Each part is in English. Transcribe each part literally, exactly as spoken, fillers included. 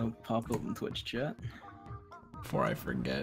I'll pop open Twitch chat. Before I forget.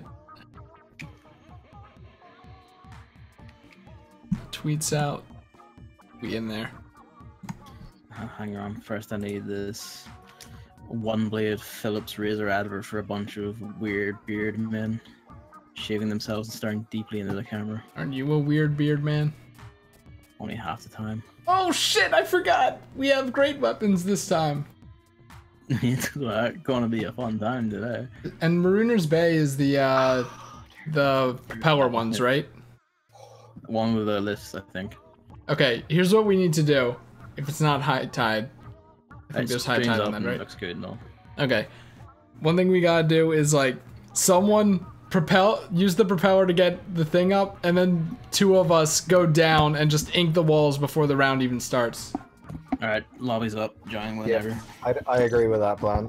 Tweets out. Be in there. Uh, hang on. First, I need this one blade Phillips razor advert for a bunch of weird beard men shaving themselves and staring deeply into the camera. Aren't you a weird beard man? Only half the time. Oh shit, I forgot! We have great weapons this time. It's gonna be a fun time today. And Marooner's Bay is the uh the propeller ones, right? One with the lifts, I think. Okay, here's what we need to do. If it's not high tide. I think It there's high screens tide up on that, and right? Looks good, no. Okay. One thing we gotta do is like someone propel use the propeller to get the thing up, and then two of us go down and just ink the walls before the round even starts. Alright, lobby's up, join whenever. Yeah, I, I agree with that plan.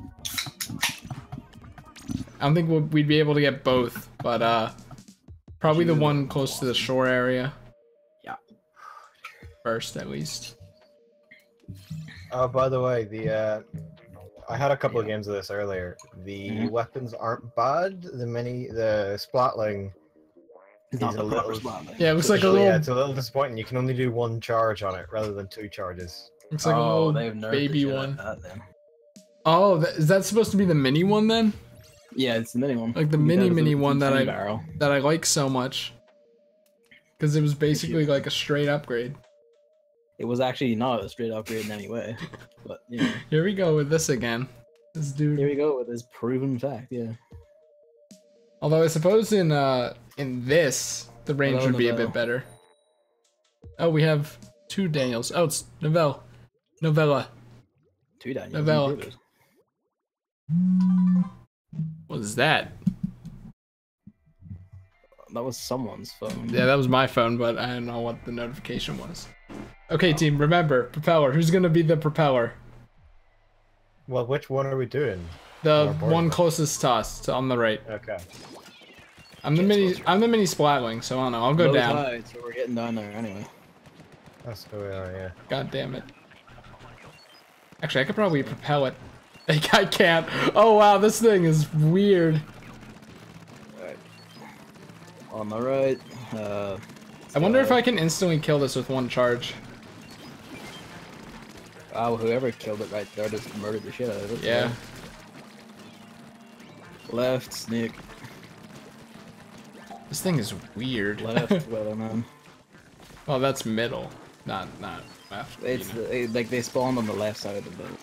I don't think we'll, we'd be able to get both, but uh, probably the one close to the shore area. Yeah. First, at least. Oh, by the way, the uh, I had a couple of games of this earlier. The Mhm. weapons aren't bad. The mini, the Splatling It's is not a the proper little. spot. Yeah, it looks like a Yeah, little, it's a little disappointing. You can only do one charge on it rather than two charges. looks like a Oh, little they've nerfed the baby shit out one. of that, then. Oh, that, is that supposed to be the mini one then? Yeah, it's the mini one. Like the You mini got mini the- one the that I barrel. that I like so much. Because it was basically like a straight upgrade. It was actually not a straight upgrade in any way, but you know. Here we go with this again. This dude. Here we go with this proven fact. Yeah. Although I suppose in uh in this the range Hello, would be a Novell. bit better. Oh, we have two Daniels. Oh, it's Novell. Novella. Two Daniels. Novella. included. What is that? That was someone's phone. Yeah, that was my phone, but I don't know what the notification was. Okay, team, remember, propeller. Who's gonna be the propeller? Well, which one are we doing? The Our board one one. closest to us, to on the right. Okay. I'm the Yes, mini. closer. I'm the mini splatling, so I don't know. I'll go Low down. tide, so we're getting down there anyway. That's who we are, yeah. God damn it. Actually, I could probably propel it. Like, I can't. Oh wow, this thing is weird. Alright. On the right. Uh, I wonder if I can instantly kill this with one charge. Oh, whoever killed it right there just murdered the shit out of it. Yeah. Left, sneak. This thing is weird. Left, weatherman. Well, that's middle, not not left. It's you know. the, it, like they spawned on the left side of the boat.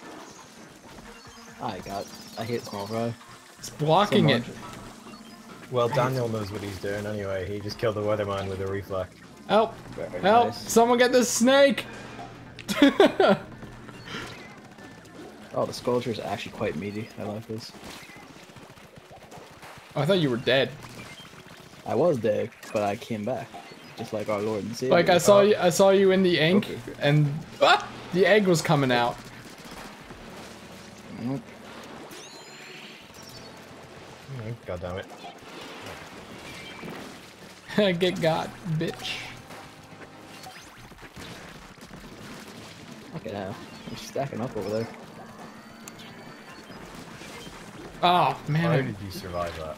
I got. I hit small fry. It's blocking So it. much. Well, Daniel knows what he's doing anyway. He just killed the weatherman with a reflect. Help! Very Help! nice. Someone get this snake! Oh, the sculpture is actually quite meaty. I like this. Oh, I thought you were dead. I was dead, but I came back, just like our Lord and Savior. Like I saw you, I saw you in the ink, Okay. and ah, the egg was coming out. Nope. Mm, God damn it. Get got, bitch. Okay, now I'm stacking up over there. Oh How man, did you survive that?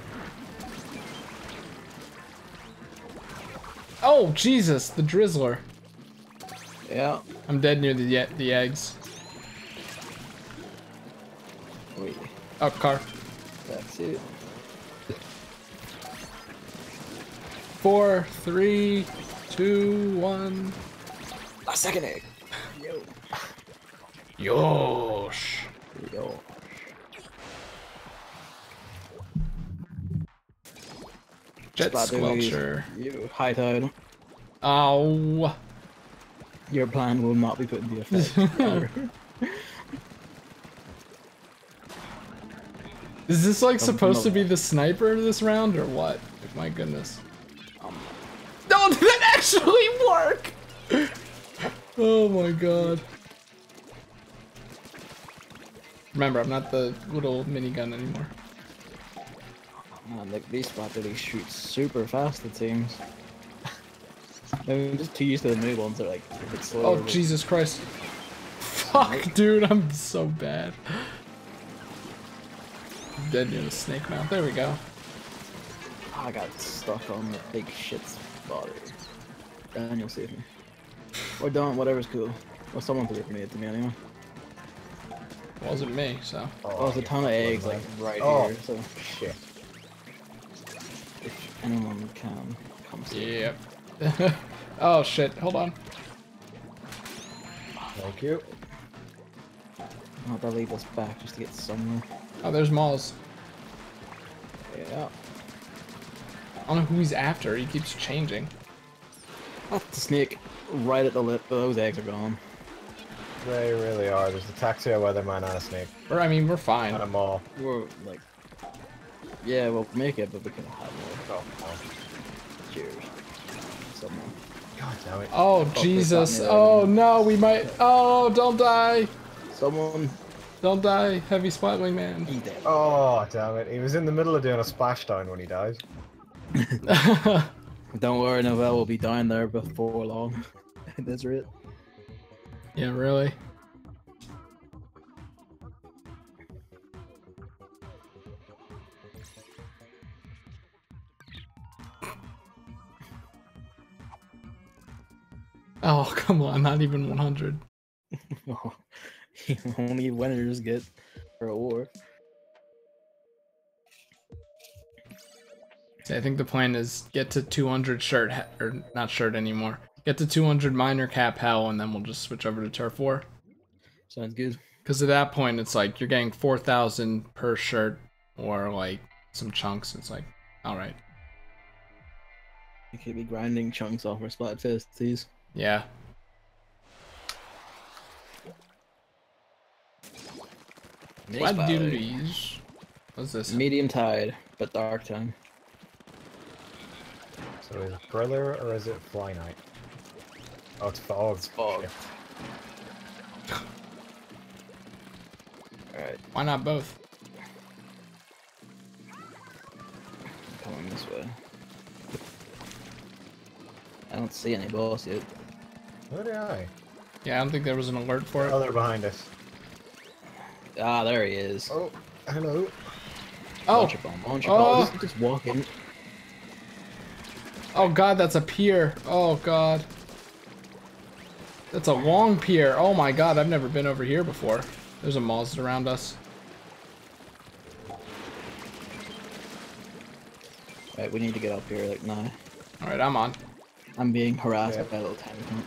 oh Jesus, the drizzler. Yeah. I'm dead near the ye- the eggs. Wait. Oh, car. That's it. Four, three, two, one. A second egg. Yo. Yosh. Yo. Jet Splat duties. squelcher. You high tide. Oh. Your plan will not be put into effect. Is this like Come supposed to from be the- the sniper this round or what? My goodness. No, did that actually work? Oh my god. Remember, I'm not the little minigun anymore. Man, like these splat duties shoot super fast. It seems. I'm just too used to the new ones. They're like a bit slower. Oh but- Jesus Christ. Fuck, dude, I'm so bad. dead near the snake mouth. There we go. I got stuck on the big shit spot. Daniel save me. Or don't, whatever's cool. Well, someone threw it for me to me anyway. Wasn't me, so. Oh, there's a ton of eggs like right Oh. here, so Shit. if anyone can come see. Yep. Oh shit, hold on. Thank you. I'll have to leave us back just to get somewhere. Oh, there's Maul's. Yeah. I don't know who he's after, he keeps changing. That's the snake right at the lip, but those eggs are gone. They really are. There's a taxi, a weatherman, and a snake. Or, I mean, we're fine. And a mall. We're like, yeah, we'll make it, but we can have more. Oh, oh. Cheers. Someone. God damn it. Oh, they Jesus. got me Oh, there. no, we might. Oh, don't die. Someone. Don't die, Heavy Splatwing Man. He's dead. Oh, damn it. He was in the middle of doing a splashdown when he died. Don't worry, Novell will be down there before long. That's it. Yeah, really? Oh, come on, not even one hundred. Only winners get for a war. See, I think the plan is get to two hundred shirt, ha- or not shirt anymore. Get to two hundred minor cap hell, and then we'll just switch over to turf war. Sounds good. Because at that point, it's like you're getting four thousand per shirt, or like some chunks. It's like, all right, You could be grinding chunks off our splat fisties. yeah. Glad doodlies. What's this? Medium tide, but dark time. So is it Brother or is it Fly Knight? Oh, it's Fog. It's Fog. Shit. Alright, Why not both? coming this way. I don't see any boss yet. Where did I? Yeah, I don't think there was an alert for Oh, it. they're behind us. Ah, there he is. Oh, hello. Oh, Bunch of bomb, bunch of Oh. bomb. Just, just walking. oh god, that's a pier. Oh god. That's a long pier. Oh my god, I've never been over here before. There's a Maul's around us. Right, we need to get up here like now. Alright, I'm on. I'm being harassed Yeah. by a little tiny cunt.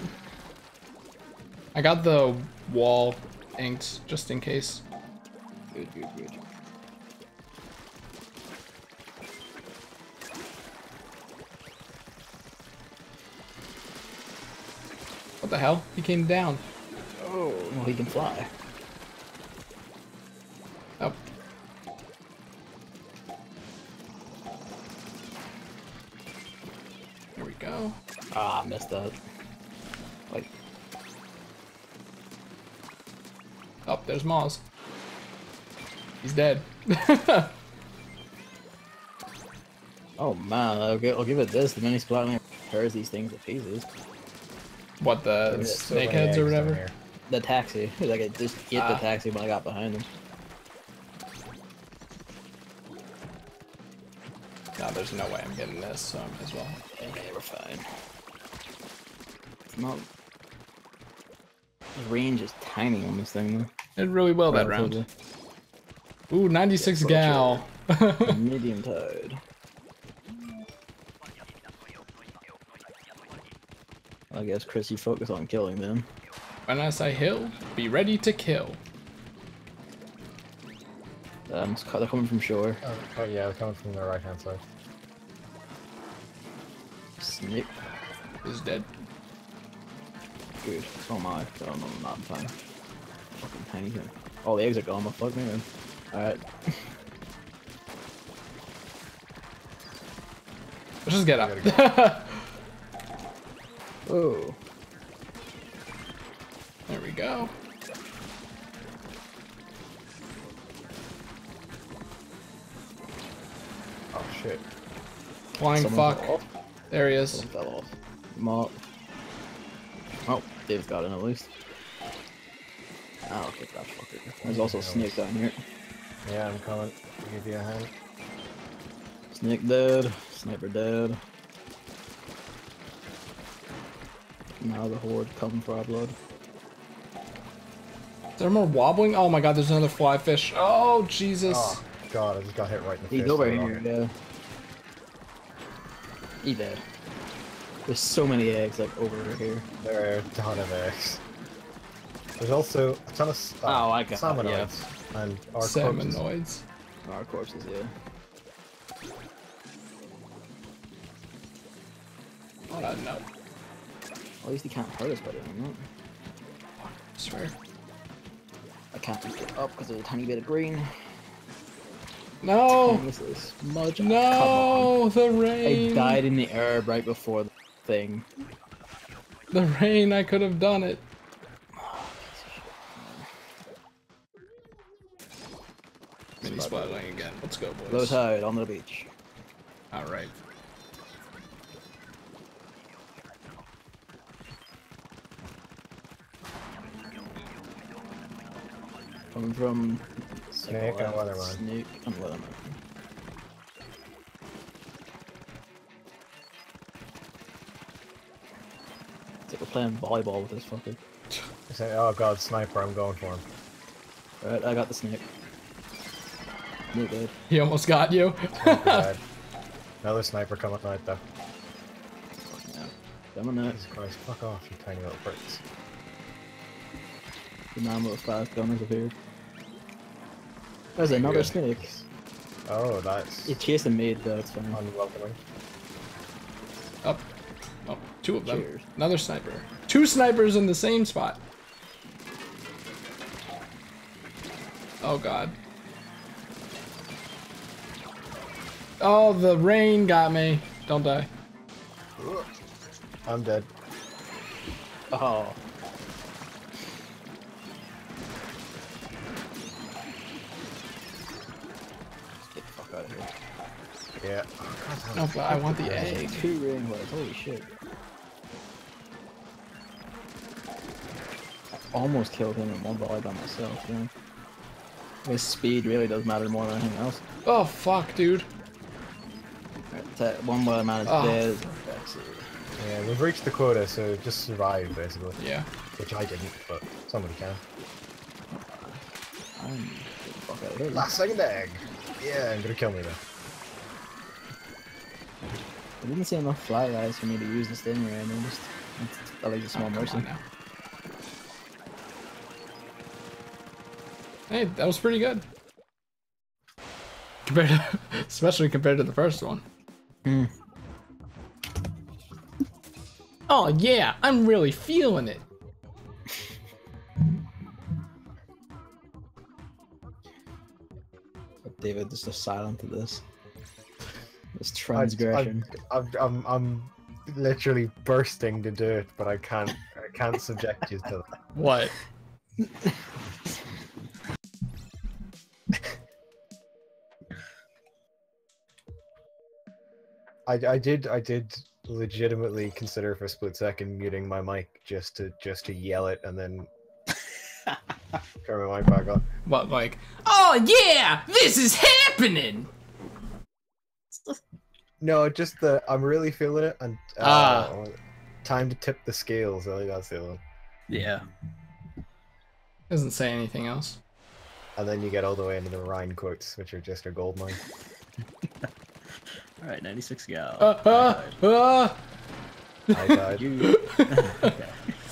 I got the wall inked just in case. Good, good, good. What the hell? He came down. Oh, well, he can fly. Oh. There we go. Ah, I messed that. Like, Oh, there's Maul's. He's dead. oh man, I'll, gi- I'll give it this. The mini splatting tears these things to pieces. What, the There's so snake many heads or eggs down whatever? here. The taxi. Like, I just hit the Ah. taxi when I got behind him. No, there's no way I'm getting this, so I might as well. Okay, we're fine. It's not. The range is tiny on this thing, though. Did really well that round. Relatively. Ooh, ninety-six Yeah, gal. Medium tide. I guess Chris, you focus on killing them. When I say hill, be ready to kill. Um, it's- they're coming from shore. Oh, oh yeah, they're coming from the right hand side. Snake. Is dead. Good. So am I. So I'm not fine. Fucking tiny thing. All the eggs are gone, but fuck me then. Alright. Let's just get up. Oh. There we go. Oh shit. Flying Someone fuck. fell off. There he is. Someone fell off. Mop. Oh, Dave's got it at least. Oh, okay, that fucker. There's also a snake down here. Yeah, I'm coming. I'll give you a hand. Snake dead. Sniper dead. Now the horde come for our blood. Is there more wobbling? Oh my god, there's another fly fish. Oh, Jesus. Oh, God, I just got hit right in the face. He's over by a here, rocket. yeah. He dead. There's so many eggs like over here. There are a ton of eggs. There's also a ton of uh, Oh, I got it, salmonoids and our corpses. Salmonoids. Our corpses, yeah. Oh, uh, no. At least he can't hurt us by doing that. I swear. I can't pick it up because there's a tiny bit of green. No! Tiniest little smudge. Come No! The on. I rain! died in the herb right before the thing. The rain, I could have done it. Mini splatling again. Let's go, Low boys. tide on the beach. Alright. Coming from Snake and Weatherman. Snake and Weatherman. It's like we're playing volleyball with this fucker. I say, oh God, sniper, I'm going for him. Alright, I got the snake. Snake dead. He almost got you. Sniper died. Another sniper coming right though. Yeah. Coming out. Jesus Christ, fuck off, you tiny little pricks. The man with fast gunners appeared. There's another Good. snake. Oh, that's He's chasing me though, it's fine. unwelcoming. Up. Oh, two of them. Cheers. Another sniper. Two snipers in the same spot. Oh god. Oh, the rain got me. Don't die. I'm dead. Oh. Get the fuck out of here. Yeah. Oh, but I want the egg. Two rain was, holy shit. I almost killed him in one volley by myself, yeah. His speed really does matter more than anything else. Oh, fuck, dude. Right, that one where man is Oh. dead. Yeah, we've reached the quota, so just survive basically. Yeah. Which I didn't, but somebody can. I'm get the fuck out of here. Last second egg! Yeah, I'm gonna kill me though. I didn't see enough fly guys for me to use the stingray, I mean, just at least a small Oh, come mercy. on now. Hey, that was pretty good. Compared to, especially compared to the first one. Hmm. Oh yeah, I'm really feeling it. But David just is silent to this. This transgression. I, I, I'm, I'm, I'm literally bursting to do it, but I can't, I can't subject you to that. What? I, I did, I did legitimately consider for a split second muting my mic just to, just to yell it and then turn my mic back on. What, like, oh yeah, this is happening! No, just the, I'm really feeling it and uh, Ah. time to tip the scales. I think that's the other one. Yeah. Doesn't say anything else. And then you get all the way into the Rhine quotes, which are just a gold mine. Alright, ninety-six gal. Uh, uh, uh. I died. You. Okay.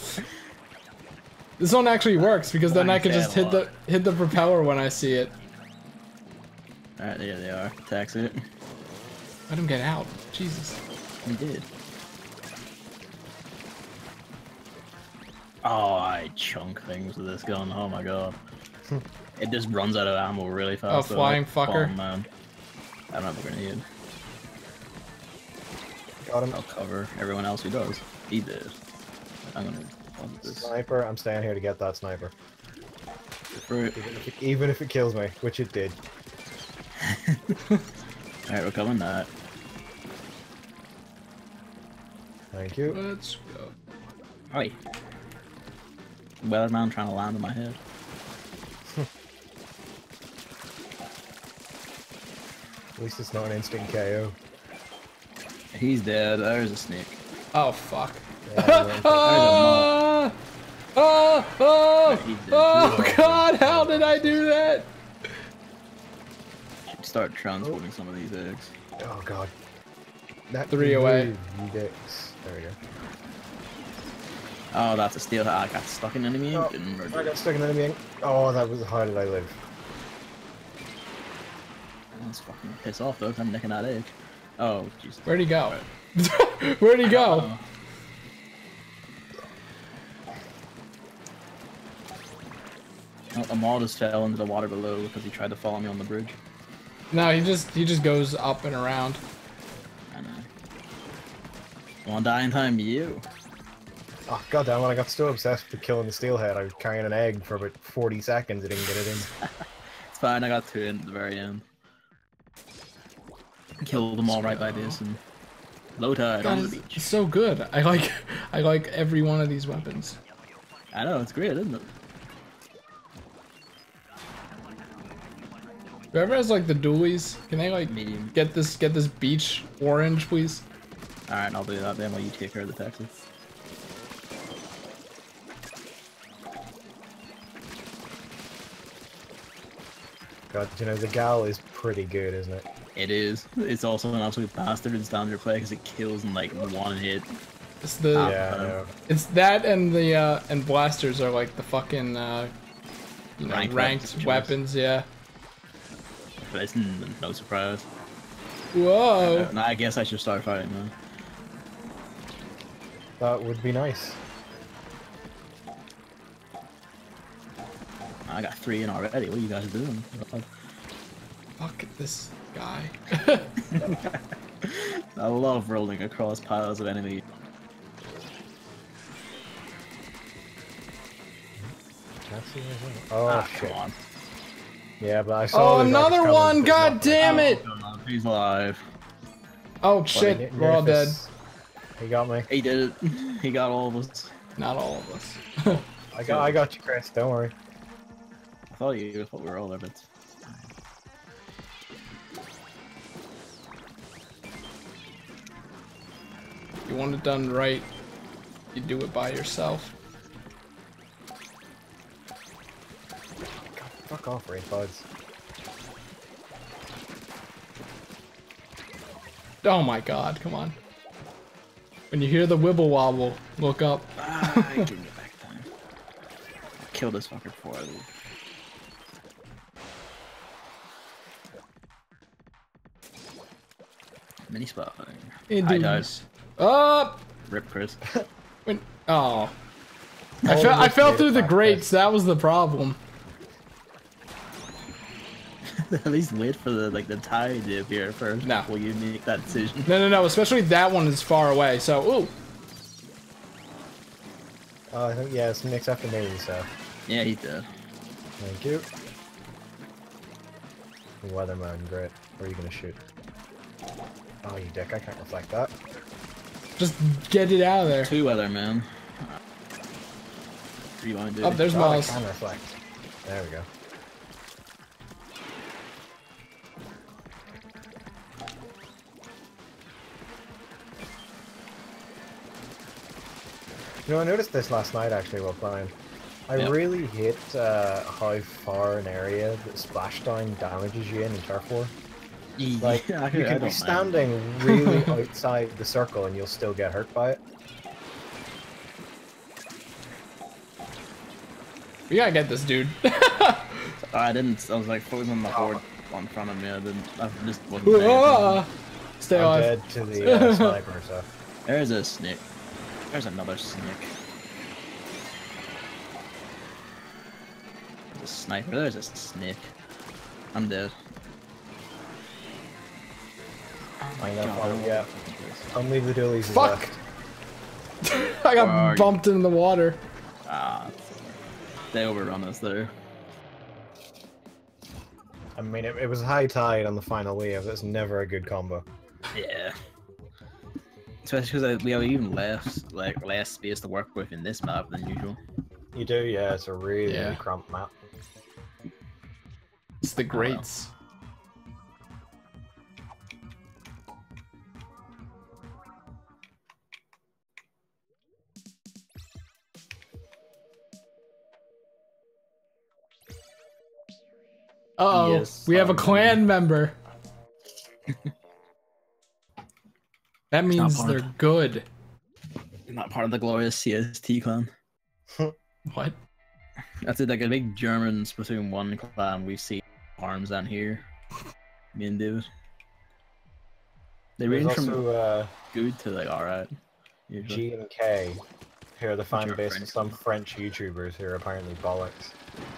This one actually works because then I I can just fail hit the hit the propeller when I see it. Alright, there they are. Taxi it. Let him get out. Jesus. We did. Oh, I chunk things with this gun. Oh my god. It just runs out of ammo really fast. Oh, though, flying like, fucker. bomb, man. I don't have a grenade. Got him. I'll cover everyone else who does. He did. I'm gonna bump this. Sniper, I'm staying here to get that sniper. For it. Even if it, even if it kills me, which it did. Alright, we're coming that. Thank you. Let's go. Oi. Weatherman trying to land on my head. At least it's not an instant K O. He's dead. There's a snake. Oh fuck. Yeah, well, Ah! Oh, oh, He's dead. oh god, how did I do that? Should start transporting some of these eggs. oh god. That Three away. move, you dicks. There we go. Oh, that's a steal. I got stuck in enemy ink Oh, and I murdered. got stuck in enemy ink. Oh, that was how did I live? That's fucking piss off though, 'cause I'm nicking that egg. Oh, jeez. Where'd he go? Where'd he go? Uh, oh, Amal just fell into the water below because he tried to follow me on the bridge. No, he just he just goes up and around. I know. Wanna die in time, you. Oh goddamn! When I got so obsessed with killing the steelhead, I was carrying an egg for about forty seconds. I didn't get it in. It's fine, I got two in at the very end. Killed them all right by this and low tide God, on the it's, beach. it's so good. I like I like every one of these weapons. I know, it's great, isn't it? Whoever has like the dualies, can they like Medium. get this get this beach orange, please? Alright, I'll do that then while you take care of the taxi. God, you know the gal is pretty good, isn't it? It is. It's also an absolute bastard in standard play because it kills in like one hit. It's the yeah, I uh, know. it's that and the uh and blasters are like the fucking uh you know Ranked ranked, weapons of choice. weapons, yeah. But it's n- no surprise. Whoa. Uh, I guess I should start fighting now. That would be nice. I got three in already. What are you guys doing? Fuck this guy. I love rolling across piles of enemies. Can't see anything. Oh Ah, shit! come on. Yeah, but I saw. Oh, the guy another coming, one! but God not- damn it! Oh, he's alive. Oh Buddy, shit, N- we're all dead. Nerfus, He got me. He did it. He got all of us. Not all of us. I got. I got you, Chris. Don't worry. I thought you I thought we were all there, but You want it done right, you do it by yourself. God, fuck off, raid buds. Oh my god, come on. When you hear the wibble wobble, look up. ah, give me back time. Kill this fucker before I leave. Mini spot. I died. Indies. Up! Rip Chris. When, oh. Oh, I, fell, I almost fell made through it the back, grates, that was the problem. At least wait for the like the tide to appear first No. before you make that decision. No, no, no, especially that one is far away, so, ooh. Oh, I think yeah, it's Nick's after me, so Yeah, he's dead. thank you. Weatherman, great. Where are you gonna shoot? Oh, you dick! I can't reflect that. Just get it out of there. Two weather, man. What do you want to do? Oh, there's God, I Miles. can reflect. There we go. You know, I noticed this last night actually while playing. I Yep. really hate uh, how far an area that splashdown damages you in in Turf War. Like, Yeah, I you could- I can don't be mind. standing really outside the circle and you'll still get hurt by it. We gotta get this dude. I didn't. I was like focusing on the horde in front of me. I didn't. I just wasn't. paying attention. Ah, Stay I'm alive. dead to the uh, sniper, so. There's a snake. There's another snake. There's a sniper. There's a snake. I'm dead. Oh my I know, god. oh, I don't yeah. know what this is. Only the doolies is Fuck! left. I Where are got you? bumped in the water. Ah, they overrun us there. I mean, it, it was high tide on the final wave. That's never a good combo. Yeah. Especially because we have even less, like, less space to work with in this map than usual. You do, yeah. It's a really, Yeah. really cramped map. It's the grates. Uh-oh, Yes, we have a sorry. clan member. That means part they're of- good. Not part of the glorious C S T clan. What? That's it, like a big German Splatoon one clan we've seen arms down here. Me and David. They There's range from also uh, good to like alright. G and K, who are the fan are base French of some French YouTubers who are apparently bollocks.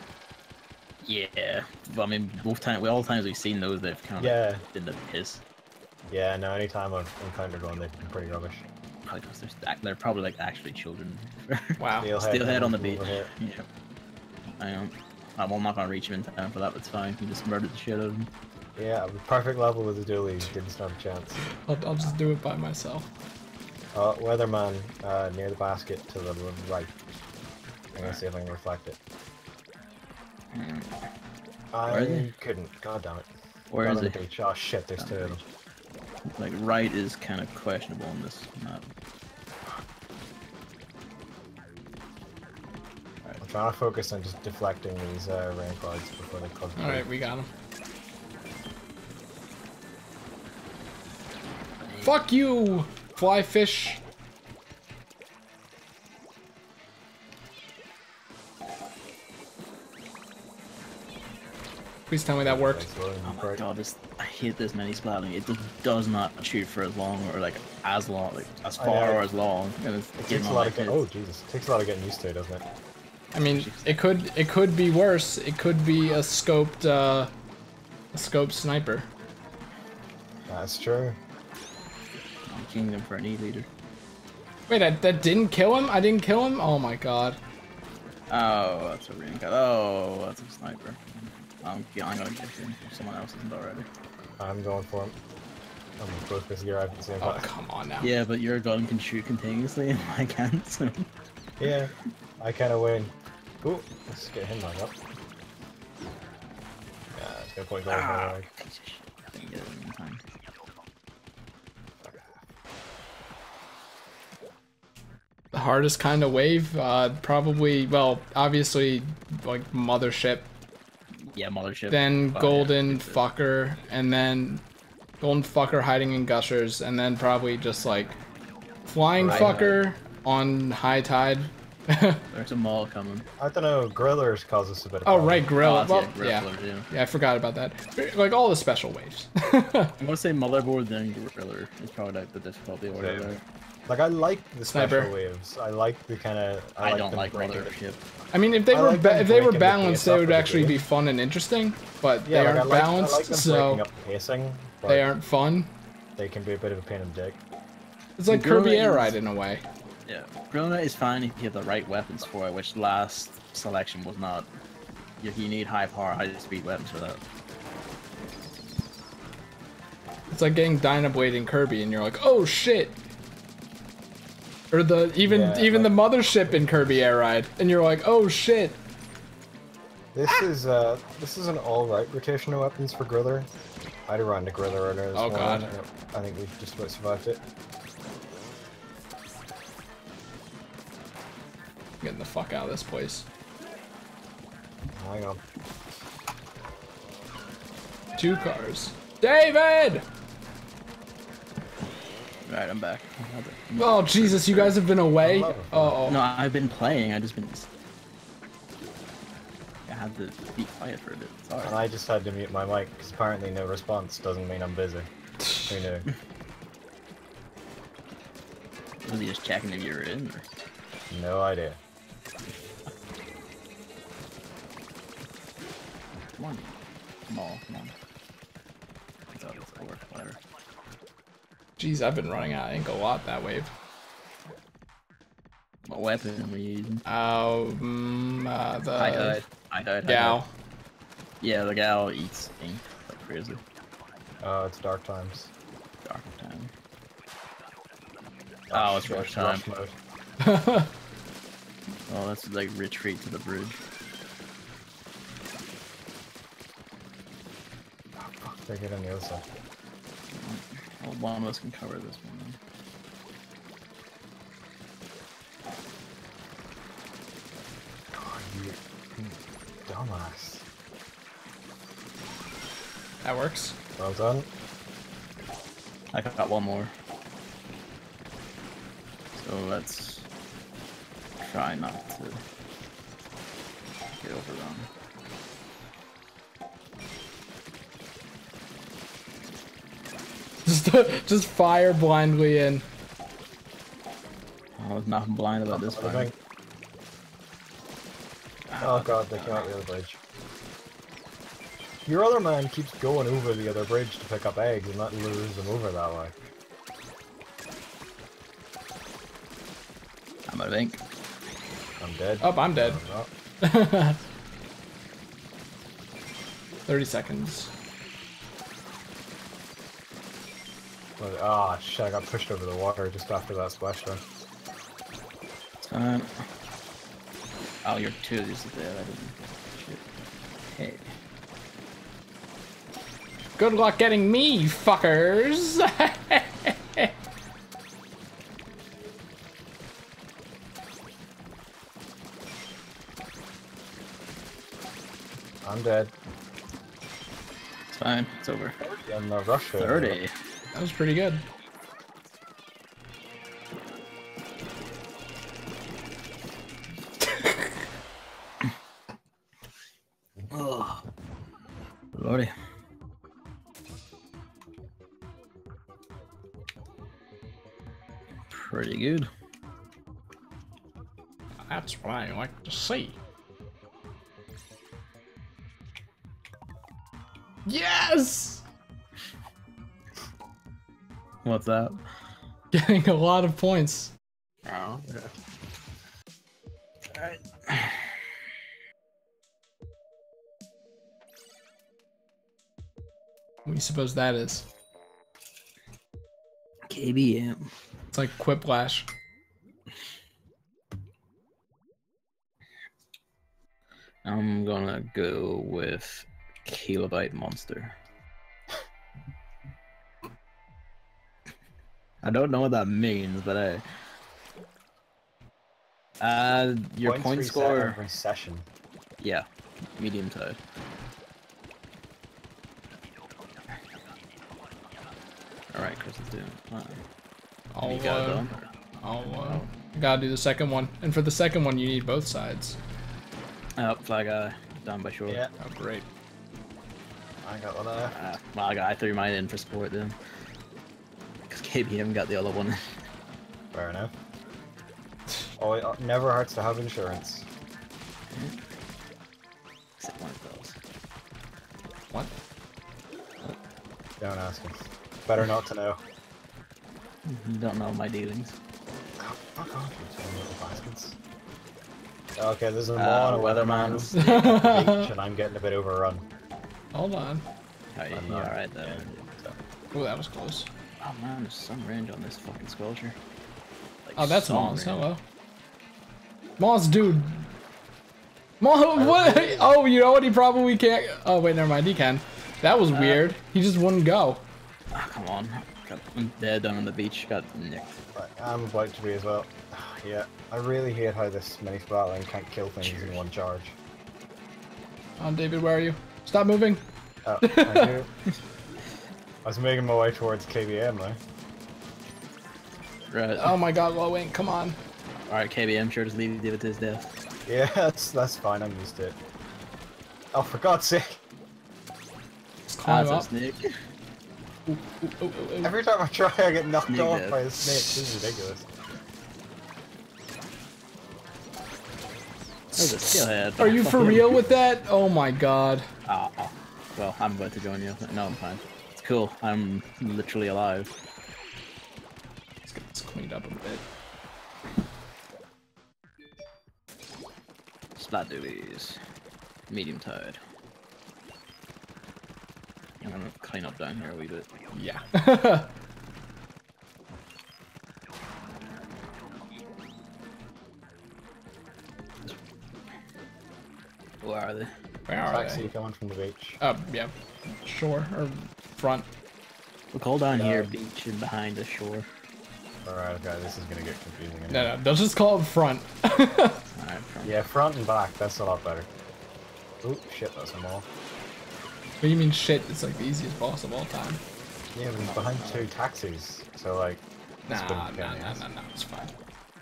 Yeah, but I mean, both time, all the times we've seen those, they've kind of Yeah, like, been the piss. yeah. No, anytime I've encountered one, they've been pretty rubbish. Probably because they're, st- they're probably like actually children. Wow. Steelhead on the beach. over here. Yeah. I am. I'm not gonna reach him in time for that, but it's fine. He just murdered the shit out of him. Yeah, perfect level with the dually. Didn't stand a chance. I'll, I'll just do it by myself. Uh, Weatherman, uh, near the basket to the right. I'm gonna see if I can reflect it. Where is I he? couldn't. God damn it. Where Not is on the he? beach. Oh shit, there's two of them. Like, right is kind of questionable on this map. I'm trying to focus on just deflecting these uh, rain clouds before they come through. Alright, we got him. Fuck you, fly fish. Please tell me that worked. Thanks, William. Oh my Right. god, this, I hate this many splatting. It just does not shoot for as long, or like as long, like as I far know. or as long. And it's It getting takes a on lot my of get- head. oh Jesus, it takes a lot of getting used to it, doesn't it? I mean, it could it could be worse. It could be a scoped uh, a scoped sniper. That's true. I'm kinging them for an E leader. Wait, that that didn't kill him? I didn't kill him? Oh my god. Oh, that's a ring cut. Oh, that's a sniper. I'm, yeah, I'm gonna get him if someone else isn't already. I'm going for him. I'm gonna both this gear out at the same Oh time. come on now. Yeah, but your gun can shoot continuously and I can't, so... Yeah, I kind of win. Ooh, let's get him back up. Yeah, it's gonna point going Ah, forward. piece of shit. I didn't get it in time. The hardest kind of wave, uh, probably, well, obviously, like Mothership, Yeah, Mothership. then Oh, yeah, Golden it's a- Fucker, and then Golden Fucker hiding in Gushers, and then probably just like Flying Right. Fucker on High Tide. There's a mall coming. I don't know, Grillers cause us a bit of Oh, problem. right, Grill. Oh, well, yeah, yeah. Griller, yeah. Yeah, I forgot about that. Like all the special waves. I'm gonna say Motherboard, then Griller. It's probably like the difficulty order Same. there. Like, I like the Sniper. special waves. I like the kind of... I, like don't them like breaking the- Mothership. I mean, if they I were like ba- them if they were breaking the balanced, pace they up would a actually degree. be fun and interesting. But Yeah, they like, I aren't like, balanced, I like them so breaking up the pacing, but they aren't fun. they can be a bit of a pain in the dick. It's like The girl Kirby Air is- Ride in a way. Yeah. Griller is fine if you have the right weapons for it, which last selection was not. You, you need high power, high speed weapons for that. It's like getting Dynablade in Kirby, and you're like, oh shit. Or the even Yeah, even like- the Mothership in Kirby Air Ride, and you're like, oh shit. This is uh, this is an all-right rotation of weapons for Griller. I'd run the Griller earlier this Oh, morning. God. Yep, I think we've just about survived it. Getting the fuck out of this place. Hang on. Two cars. David! Right, I'm back. Oh Jesus, you guys have been away. I love it. Oh, No, I've been playing. I just been. I had to be quiet for a bit. Sorry. And I just had to mute my mic because apparently no response doesn't mean I'm busy. Who knew? Was he just checking if you were in? Or... No idea. Come on. Come on, come on. I thought it was over. Whatever. jeez, I've been running out of ink a lot that wave. What weapon were you using? Um, uh, the I died. I died. I gal. died. Yeah, the gal eats ink like crazy. Oh, it's dark times. Dark time. Oh, it's rush time. mode. Oh, that's like retreat to the bridge. They get on the other side. Well, one of us can cover this one then. Oh, you, you dumbass. That works. Well done. I got one more. So let's try not to get overrun. Just, just fire blindly in. I was not blind about this Other fire. thing. Oh god, they came out the other bridge. Your other man keeps going over the other bridge to pick up eggs and that lures them over that way. I'm out of ink. I'm dead. Oh, I'm dead. No, I'm not. thirty seconds. Well, ah, shit, I got pushed over the water just after that splashdown. It's fine. Oh, you're two. This is there. I didn't. Shit. Hey. Good luck getting me, fuckers. I'm dead. It's fine. It's over. And the rush failed. thirty. That was pretty good. Oh, lordy. Pretty good. That's what I like to see. Yes! What's that? Getting a lot of points. Oh, yeah. Alright. What do you suppose that is? K B M. It's like Quiplash. I'm gonna go with Kilobyte Monster. I don't know what that means, but I. Uh, your Points point reset score. every session. Yeah, medium tide. All right, Chris is doing it. Fine. I'll, You got it uh, done? I'll, uh, gotta do the second one. And for the second one, you need both sides. Oh, flag eye down by shore. Yeah, Oh, great. I got one there. Uh, well, I, got, I threw mine in for sport then. Because K B M got the other one. Fair enough. Oh, it never hurts to have insurance. Except one of those. What? Don't ask me. Better not to know. You don't know my dealings. Oh, fuck off, you two little bastards. Okay, there's a Uh, lot of Weatherman. weatherman beach, and I'm getting a bit overrun. Hold on. Oh, you, I'm you not- alright though? yeah. Oh, that was close. Oh man, there's some range on this fucking sculpture. Like, Oh, that's some Moss. range. Hello. Moss, dude. Moss, what? Oh, you know what? He probably can't. Oh, wait, never mind. He can. That was weird. He just wouldn't go. Ah, come on. Got, I'm dead down on the beach. Got nicked. Right, I'm about to be as well. Yeah, I really hate how this mini splatling can't kill things in Cheers. one charge. On David, where are you? Stop moving. Oh, thank you. I was making my way towards K B M though. Right. Oh my god, low ink. Come on. Alright, K B M, sure, just leave David to his death. Yeah, that's that's fine. I'm used to it. Oh, for God's sake! Just Ah, climb it's a up. snake. Ooh, ooh, ooh, ooh, ooh. Every time I try, I get knocked Snake off death. by a snake. This is ridiculous. There's a steelhead. Are you for real with that? Oh my god. Ah, ah. Well, I'm about to join you. No, I'm fine. It's cool. I'm literally alive. Let's get this cleaned up a bit. Splat duties. Medium tide. I'm gonna clean up down here a wee bit. Yeah. Where are they? Where are Taxi they? coming from the beach. Oh, yeah. Shore or front. We call down No. here beach and behind the shore. Alright, okay, this is gonna get confusing. Anyway. No, no, they'll just call it front. Alright, from Yeah, front and back, that's a lot better. Oh, shit, that's a mall. What do you mean shit? It's like the easiest boss of all time. Yeah, but he's behind two taxis, so like. Nah, it's nah, been nah, kinda nah, nice. nah, nah, it's fine.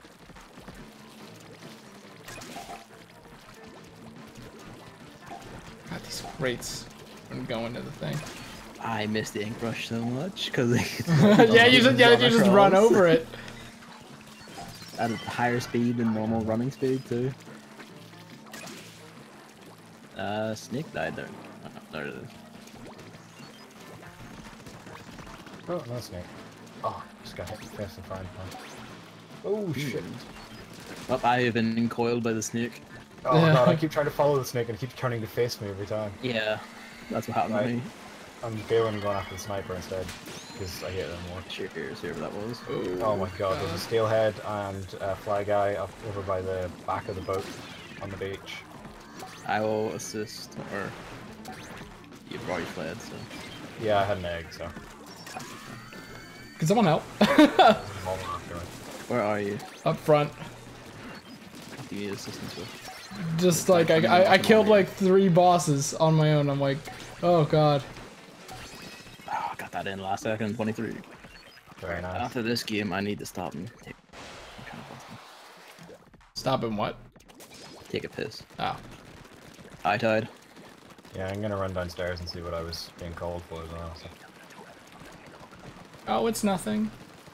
God, these rates when going to the thing. I miss the ink brush so much because yeah, you just yeah, you just run over it. At a higher speed than normal running speed too. Uh, Snake died there. Oh, there it is. Oh, no snake. Oh, just got hit first and fine. Oh shit. Oh, I have been coiled by the snake. Oh god, I keep trying to follow the snake and it keeps turning to face me every time. Yeah, that's what happened Right. to me. I'm bailing going after the sniper instead, because I hate them more. Cheers, whoever that was. Oh my god, there's a steelhead and a fly guy up over by the back of the boat on the beach. I will assist, or you've already fled, so. Yeah, I had an egg, so. Can someone help? Where are you? Up front. Do you need assistance with? Just like I, I, I killed like three bosses on my own. I'm like, oh god. Oh, I got that in last second, twenty-three. Very nice. After this game, I need to stop and take. I'm kind of busting. Stop and what? Take a piss. Oh. High tide. Yeah, I'm gonna run downstairs and see what I was being called for as well. So. Oh, it's nothing.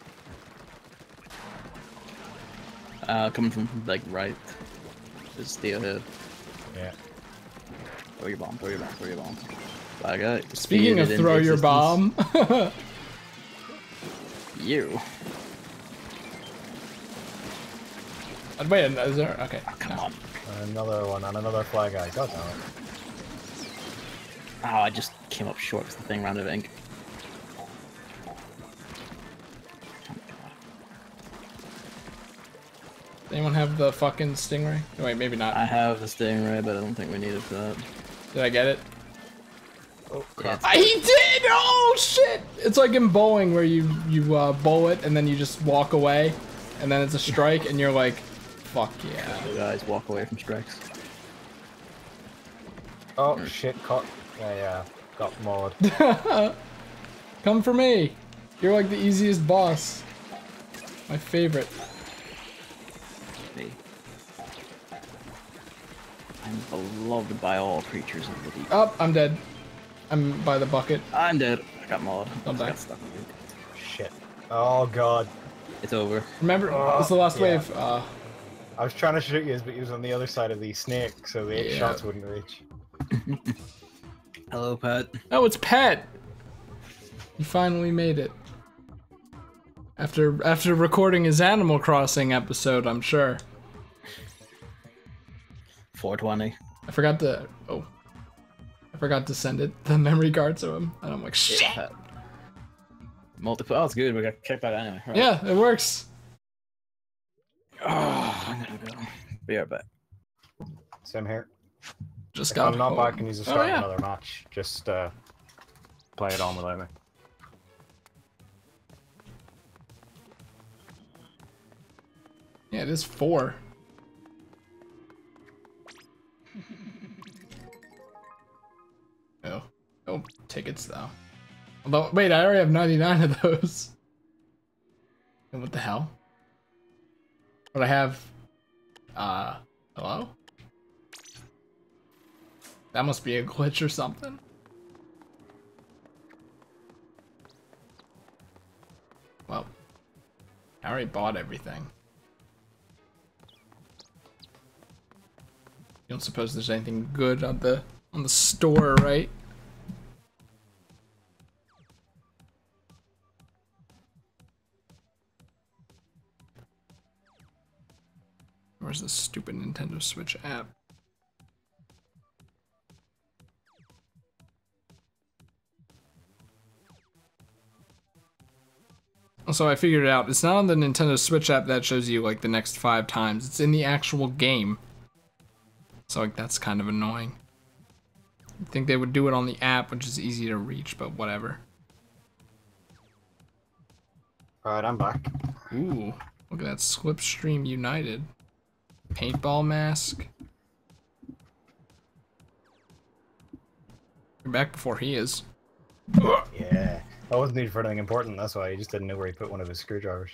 Uh, coming from like right. Just stay ahead. Yeah. Throw your bomb. Throw your bomb. Throw your bomb. Bad guy. Speaking of Defeated throw into your existence. bomb. You. Uh, Wait, is there? Okay. Oh, come no. on. And another one, and another fly guy. God damn it. Oh, I just came up short because the thing ran out of ink. Anyone have the fucking stingray? Oh, wait, maybe not. I have the stingray, but I don't think we need it for that. Did I get it? Oh Yeah, crap. it's- I he did! Oh shit! It's like in bowling where you you uh, bowl it and then you just walk away, and then it's a strike and you're like, fuck yeah. the guys walk away from strikes. Oh shit, caught. Yeah, yeah. Got mauled. Come for me. You're like the easiest boss. My favorite. Me. I'm beloved by all creatures of the deep. Oh, I'm dead. I'm by the bucket. I'm dead. I got mauled. I'm I back. got stuck in it. Shit. Oh god. It's over. Remember, Oh, it's the last yeah. wave. Uh, I was trying to shoot you, but he was on the other side of the snake, so the eight Yeah. shots wouldn't reach. Hello, Pat. oh, it's Pet. He finally made it. After after recording his Animal Crossing episode, I'm sure. four twenty. I forgot to. Oh. I forgot to send it the memory card to him, and I'm like, shit. Pat. Multiple. Oh, it's good. We got kicked back anyway. Right. Yeah, it works. Oh, I'm gonna go. Be right back. Same here. Just If got I'm not home. back and he's to Oh, start yeah. another match, just uh, play it on without me. Yeah, it is four. Oh. Oh, tickets though. Although, wait, I already have ninety-nine of those. And what the hell? But I have, uh, hello? That must be a glitch or something. Well, I already bought everything. You don't suppose there's anything good on the on the store, right? Where's the stupid Nintendo Switch app? So I figured it out. It's not on the Nintendo Switch app that shows you like the next five times. It's in the actual game. So like that's kind of annoying. I think they would do it on the app, which is easy to reach, but whatever. Alright, I'm back. Ooh, look at that Slipstream United. Paintball mask. You're back before he is. Yeah. I wasn't needed for anything important, that's why I just didn't know where he put one of his screwdrivers.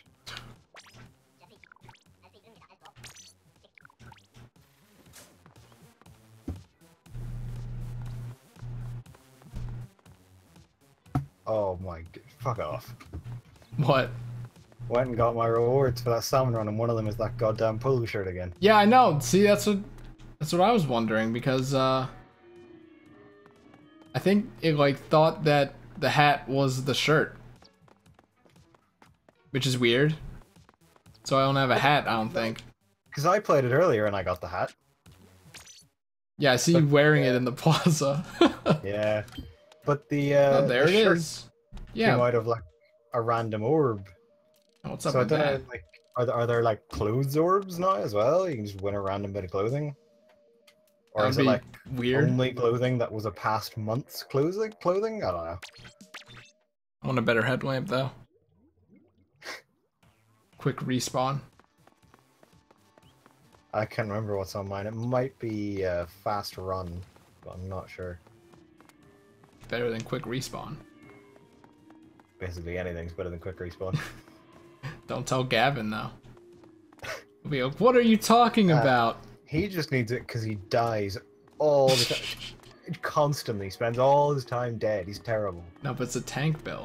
Oh my god, fuck off. What? Went and got my rewards for that salmon run, and one of them is that goddamn polo shirt again. Yeah, I know. See, that's what that's what I was wondering because uh I think it like thought that the hat was the shirt. Which is weird. So I don't have a hat, I don't think. Because I played it earlier and I got the hat. Yeah, I see you wearing it in the plaza. Yeah. But the uh Oh, there the it shirt is. came Yeah. out of like a random orb. Oh, what's up So I with don't know, that? like, are there, are there like clothes orbs now as well? You can just win a random bit of clothing? Or That'd is it be like weird. only clothing that was a past month's clothing? Clothing? I don't know. I want a better headlamp though. Quick respawn. I can't remember what's on mine. It might be uh, fast run, but I'm not sure. Better than quick respawn. Basically anything's better than quick respawn. Don't tell Gavin though. He'll be like, what are you talking Uh, about? He just needs it because he dies all the time. Constantly spends all his time dead. He's terrible. No, but it's a tank build.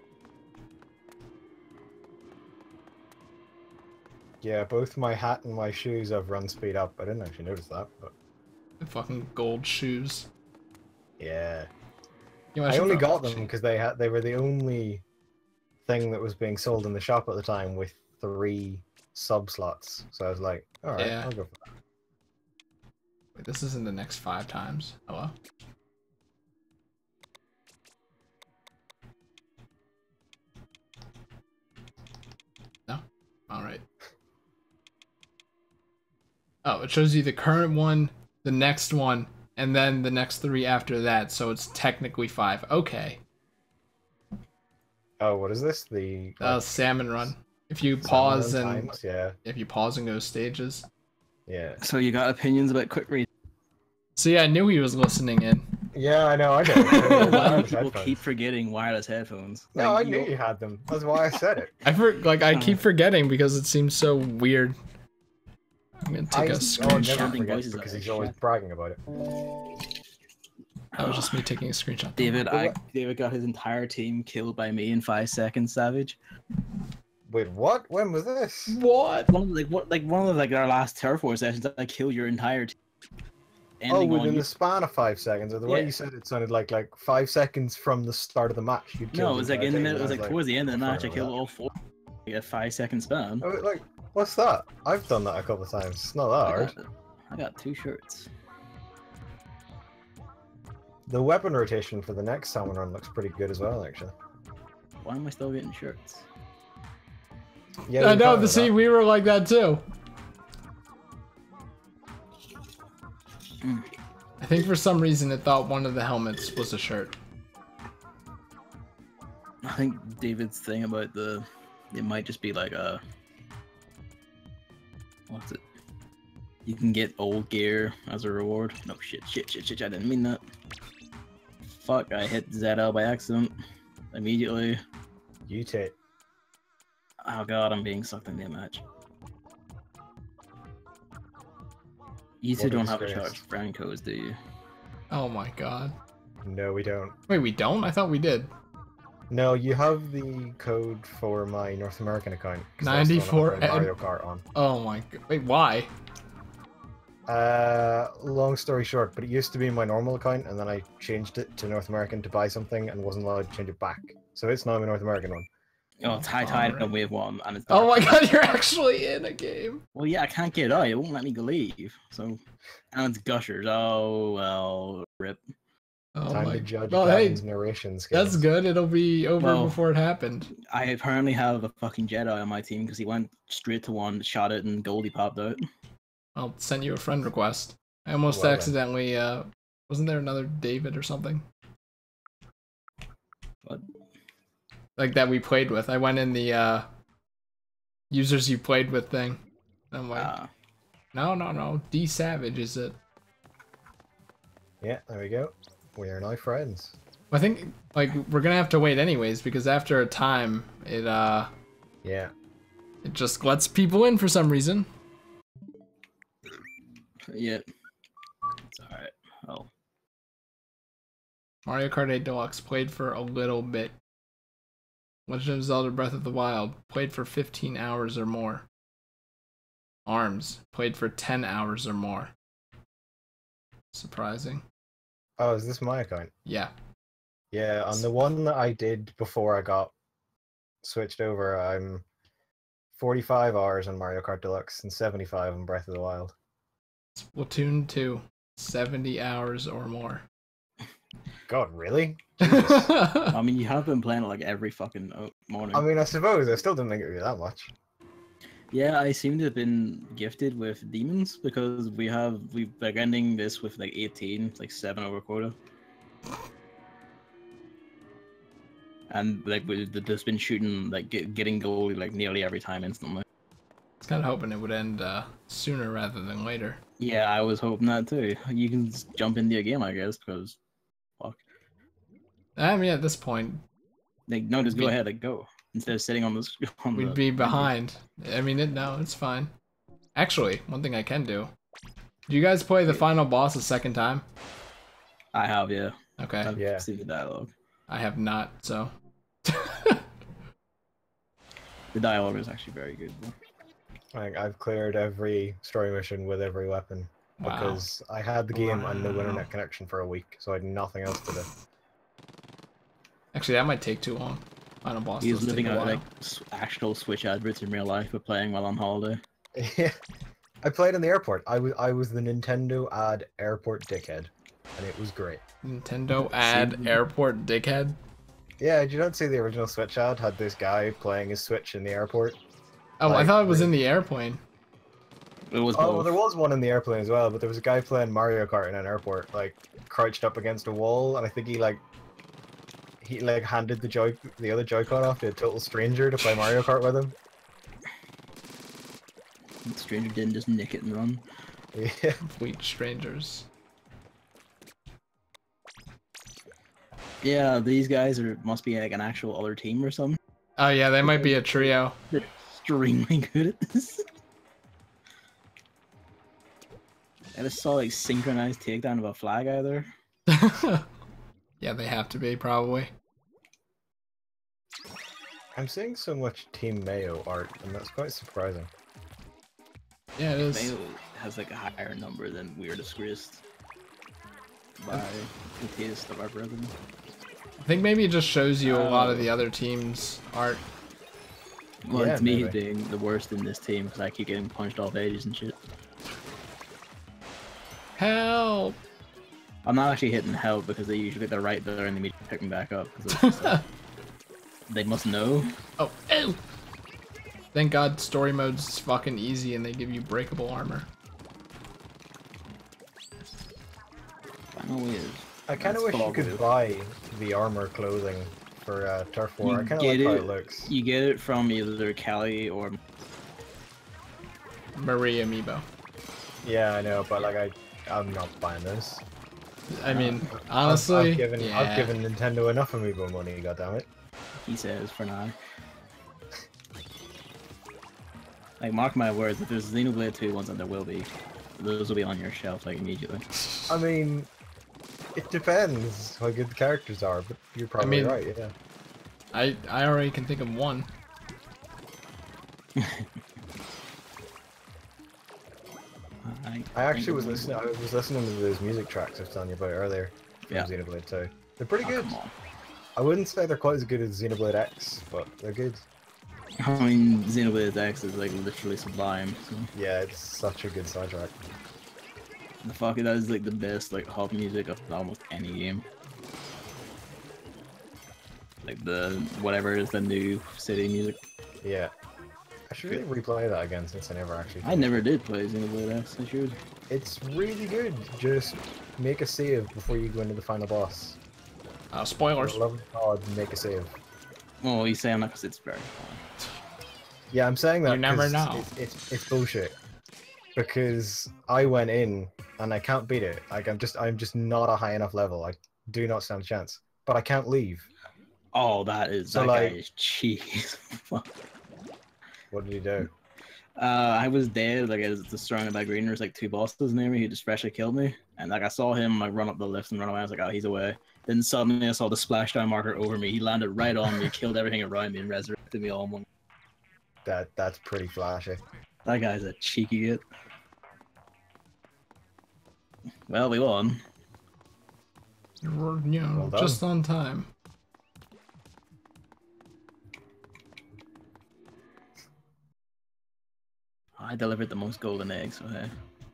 Yeah, both my hat and my shoes have run speed up. I didn't actually notice that, but The fucking gold shoes. yeah. You know, I should only got probably- them because they had they were the only thing that was being sold in the shop at the time with three sub slots. So I was like, all right, Yeah. I'll go for that. Wait, this isn't the next five times. Hello? No? Alright. Oh, it shows you the current one, the next one, and then the next three after that, so it's technically five. Okay. Oh, what is this? The Uh, like, salmon run. If you salmon pause run and times? Yeah, if you pause and go stages. yeah, So you got opinions about quick read? See, I knew he was listening in. yeah. I know. I know. Why do Wireless people headphones. keep forgetting wireless headphones? No, I Like, knew you had them. That's why I said it. I for, like I Uh. keep forgetting because it seems so weird. I'm gonna I take a just, oh, screenshot. never Shouting forget voices because at he's me, always shit. bragging about it. That was just me taking a screenshot. David, I David got his entire team killed by me in five seconds. Savage. Wait, what? When was this? What? One of the, like what like one of like our last Terror Force sessions, I killed your entire team. Oh, Ending on within you. the span of five seconds. Or the way Yeah. you said it sounded like like five seconds from the start of the match. You'd No, killed it was the like in entire the team, middle. It and was I like towards the end of the "I match. I fucking killed remember all four. Like a five second span. that." Oh, like, what's that? I've done that a couple of times. It's not that I hard. got, I got two shirts. The weapon rotation for the next salmon run looks pretty good as well, actually. Why am I still getting shirts? Yeah, I we know. covered The see, that. we were like that too. Mm. I think for some reason it thought one of the helmets was a shirt. I think David's thing about the it might just be like a what's it? You can get old gear as a reward. No shit, shit, shit, shit. I didn't mean that. Fuck! I hit Z L by accident. Immediately. You take. Oh god, I'm being sucked into a match. You two What don't have a experience. charge brand codes, do you? Oh my god. No, we don't. Wait, we don't? I thought we did. No, you have the code for my North American account. 'cause that's the one ninety-four I play Mario Kart on. Oh my god. Wait, why? Uh, long story short, but it used to be my normal account, and then I changed it to North American to buy something, and wasn't allowed to change it back. So it's now my North American one. Oh, it's high tide Alright. and wave one, and it's Oh dark. my god, you're actually in a game. Well, yeah, I can't get out. It won't let me go leave. So, and it's Gushers. Oh well, rip. Oh Time my to judge Well, hey, Gavin's narration skills. that's good. It'll be over Well- before it happened. I apparently have a fucking Jedi on my team because he went straight to one, shot it, and Goldie popped out. I'll send you a friend request. I almost Well then. accidentally, uh, wasn't there another David or something? What? Like that we played with. I went in the, uh, users you played with thing. I'm like, Ah, no, no, no. D Savage is it? Yeah, there we go. We are now friends. I think like we're gonna have to wait anyways because after a time it uh Yeah. it just lets people in for some reason. Yeah. It's alright. Oh. Mario Kart eight Deluxe played for a little bit. Legend of Zelda Breath of the Wild played for fifteen hours or more. ARMS played for ten hours or more. Surprising. Oh, is this my account? Yeah. Yeah, on the one that I did before I got switched over, I'm forty-five hours on Mario Kart Deluxe and seventy-five on Breath of the Wild. Splatoon two, seventy hours or more. God, really? I mean, you have been playing it like every fucking uh, morning. I mean, I suppose I still didn't think it would be that much. Yeah, I seem to have been gifted with demons because we have we've like ending this with like eighteen, like seven over quota. And like we've just been shooting like get, getting gold like nearly every time instantly. I was kind of hoping it would end uh, sooner rather than later. Yeah, I was hoping that too. You can just jump into a game, I guess, because fuck. I mean, at this point, Like no, just go We- ahead, like go instead of sitting on this. On we'd the be behind. I mean, it, no, it's fine. Actually, one thing I can do. Do you guys play the final boss a second time? I have, yeah. Okay, I've Yeah. seen the dialogue. I have not, so. The dialogue is actually very good. Though. Like, I've cleared every story mission with every weapon Wow. because I had the game on no Wow. internet connection for a week, so I had nothing else to do. Actually, that might take too long. Final boss He's does take living a out while. like s- actual Switch adverts in real life, but playing while on holiday. Yeah, I played in the airport. I was I was the Nintendo ad airport dickhead, and it was great. Nintendo ad Same. airport dickhead. Yeah, did you not see the original Switch ad? Had this guy playing his Switch in the airport. Oh, I Like, thought it was the- in the airplane. It was Oh, both. well, there was one in the airplane as well, but there was a guy playing Mario Kart in an airport, like crouched up against a wall, and I think he like he like handed the joy the other Joy-Con off to a total stranger to play Mario Kart with him. The stranger didn't just nick it and run. Yeah. Complete strangers. Yeah, these guys are must be like an actual other team or something. Oh yeah, they might be a trio. They're extremely good at this. I just saw like synchronized takedown of a flag out there. Yeah, they have to be probably. I'm seeing so much Team Mayo art, and that's quite surprising. Yeah, it is. Mayo has like a higher number than we are disgraced by the taste of our brethren. I think maybe it just shows you a lot of Oh. the other teams' art. Well, Yeah, it's me maybe. being the worst in this team because I keep getting punched off edges and shit. Help! I'm not actually hitting help because they usually they're right there and they immediately pick me back up. 'Cause it's just, like, they must know. Oh, ew! Thank God story mode's fucking easy and they give you breakable armor. Final is. I kind of That's wish you fog could with. buy the armor clothing for uh, Turf War. I You kind of get like how it- it looks. You get it from either Callie or Marie Amiibo. Yeah, I know, but like I, I'm not buying this. I mean, I've- honestly, I've, given yeah. I've given Nintendo enough Amiibo money. Goddammit. he says for now. Like mark my words, if there's Xenoblade two ones, and there will be, those will be on your shelf like immediately. I mean, it depends how good the characters are, but you're probably mean- right. Yeah. I I already can think of one. I, I actually was think- listening. I was listening to those music tracks I was telling you about earlier from Yeah. Xenoblade two. They're pretty Oh, good. come on. I wouldn't say they're quite as good as Xenoblade X, but they're good. I mean, Xenoblade X is like literally sublime. So. Yeah, it's such a good soundtrack. The fuck, that is like the best like hub music of almost any game. Like the whatever is the new city music. Yeah. I should really replay that again since I never actually. I never did play Xenoblade X. I should. It's really good. Just make a save before you go into the final boss. Uh, For spoilers. the love of God, make a save. Well, you say I'm not because it's very fun. Yeah, I'm saying that. You never 'cause know. It's, it's it's bullshit. Because I went in and I can't beat it. Like I'm just I'm just not a high enough level. I do not stand a chance. But I can't leave. Oh, that is So, that like- guy is cheese. Fuck. What did you do? Uh, I was dead, like, as the strong of that green, there was like two bosses near me who just freshly killed me. And like I saw him like run up the lift and run away. I was like, oh, he's away. Then suddenly I saw the splashdown marker over me. He landed right on me, killed everything around me, and resurrected me all in one. That that's pretty flashy. That guy's a cheeky git. Well, we won. You're, you know, Well done. just on time. I delivered the most golden eggs, so hey.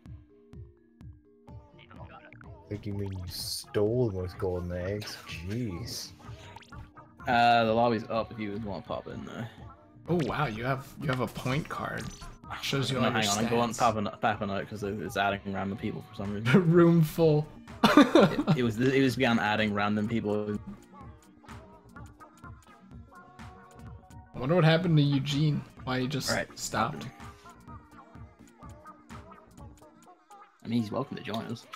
I think you mean you stole the most golden eggs. Jeez. Uh, the lobby's up if you want to pop in there. Oh wow, you have you have a point card. Shows you all No, your hang on, I'm going stats. popping, popping out because it's adding random people for some reason. Room full. it, it was it was began adding random people. I wonder what happened to Eugene. Why he just Right. stopped. I mean, he's welcome to join us.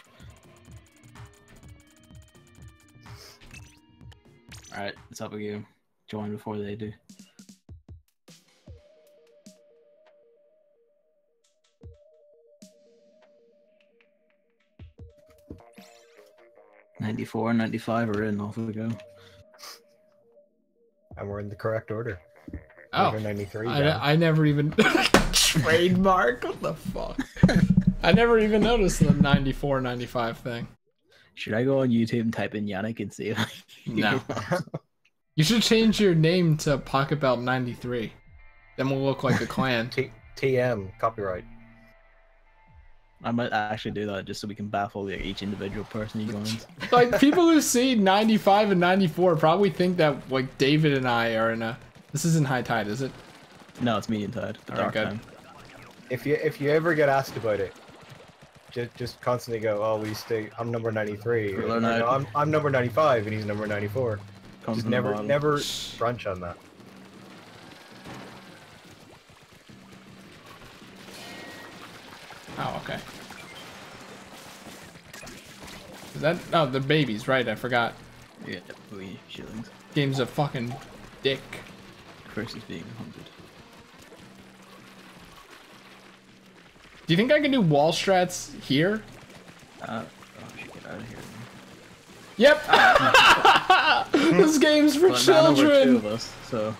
Alright, it's up with you. Join before they do. ninety-four, ninety-five are in, off we go. And we're in the correct order. Oh, Number ninety-three. down. I, I never even trademark. What the fuck? I never even noticed the ninety-four, ninety-five thing. Should I go on YouTube and type in Yannick and see if I No. You should change your name to Pocket Belt ninety-three. Then we'll look like a clan. T TM copyright. I might actually do that just so we can baffle like, each individual person he joins. Like people who see ninety-five and ninety-four probably think that like David and I are in a. This isn't High Tide, is it? No, it's medium tide. The Alright, dark good. time. If you if you ever get asked about it, just just constantly go, oh, we stay. I'm number ninety-three. We'll Or, learn no, how- I'm I'm number ninety-five, and he's number ninety-four. Comes Just from the never bottom. never brunch on that. Oh, okay. Is that? Oh, they're babies, right? I forgot. Yeah, we shillings. Game's a fucking dick. Chris is being hunted. Do you think I can do wall strats here? Uh, oh, I should get out of here. Yep. This game's for Well, now there were two children. of us, so.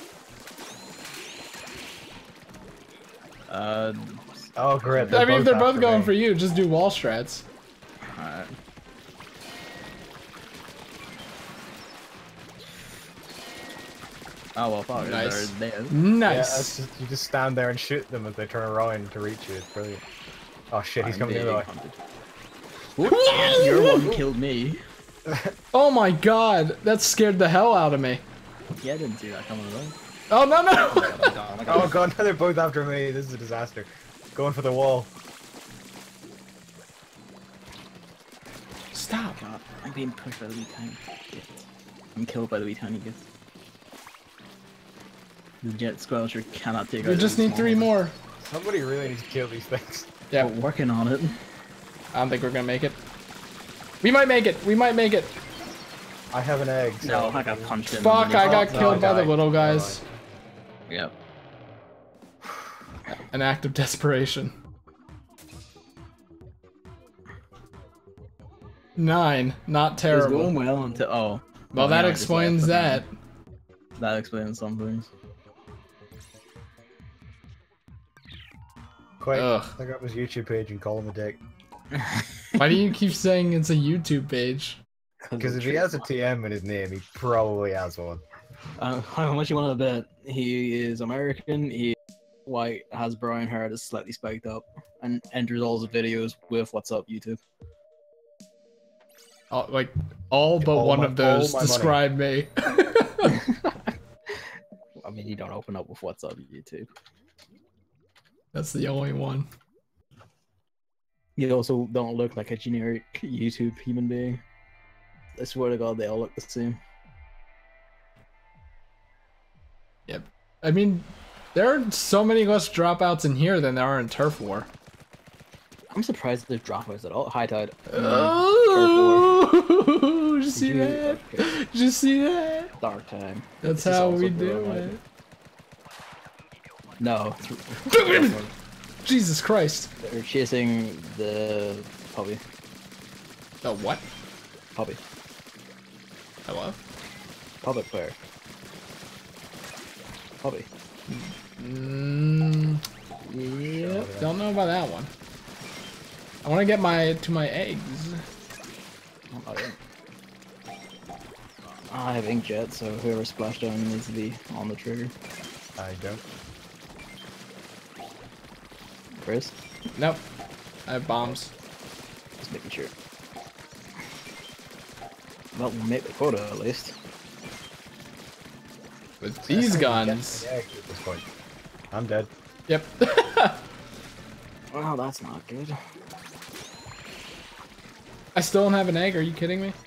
Uh, Oh, great. I mean, if they're both after going me. for you, just do wall strats. alright. Oh well, fuck. Nice. They're dead. Yeah, that's Nice. just, you just stand there and shoot them as they turn around to reach you. It's brilliant. Oh shit, he's I'm coming the being other way. hunted. Whoop, your one killed me. Oh my god, that scared the hell out of me. Yeah, I didn't see that coming at all. Oh no no! Oh my god, oh my god. Oh god, now they're both after me. This is a disaster. Going for the wall. Stop. God, I'm being pushed by the wee tiny git. I'm killed by the wee tiny git. The jet squelcher cannot take We out just the need small three ones. more. Somebody really needs to kill these things. Yeah, We're working on it. I don't think we're gonna make it. We might make it. We might make it. I have an egg. So No, I got punched in. Fuck, I got no, killed by the die. little guys. Yep. An act of desperation. Nine. Not It was terrible. going well until oh. Well, that yeah, I just explains left, that. but That explains some things. Quick, Ugh. look up his YouTube page and call him a dick. Why do you keep saying it's a YouTube page? Because if he has a T M in his name, he probably has one. Uh, how much you want to bet? He is American. He white, has brown hair that's slightly spiked up, and enters all his videos with "What's up, YouTube." All, like all but All one my- of those all my money. describe me. I mean, you don't open up with "What's up, YouTube." That's the only one. You also don't look like a generic YouTube human being. I swear to God, they all look the same. Yep. I mean, there are so many less dropouts in here than there are in Turf War. I'm surprised there's dropouts at all. High Tide. Oh, Did you see you- that? okay. Did you see that? Dark time. That's This is how also we Blue do and it. White. No. Jesus Christ. They're chasing the puppy. The what? Puppy. Hello? Puppet player. Puppy. Mm, yep. Don't know about that one. I want to get my to my eggs. I'm not in. I have inkjet, so whoever splashed down needs to be on the trigger. I don't. Chris, Nope. I have bombs. just making sure. Well, we'll make the quota at least. With these guns. Yeah, at this point. I'm dead. Yep. Well, that's not good. I still don't have an egg. Are you kidding me?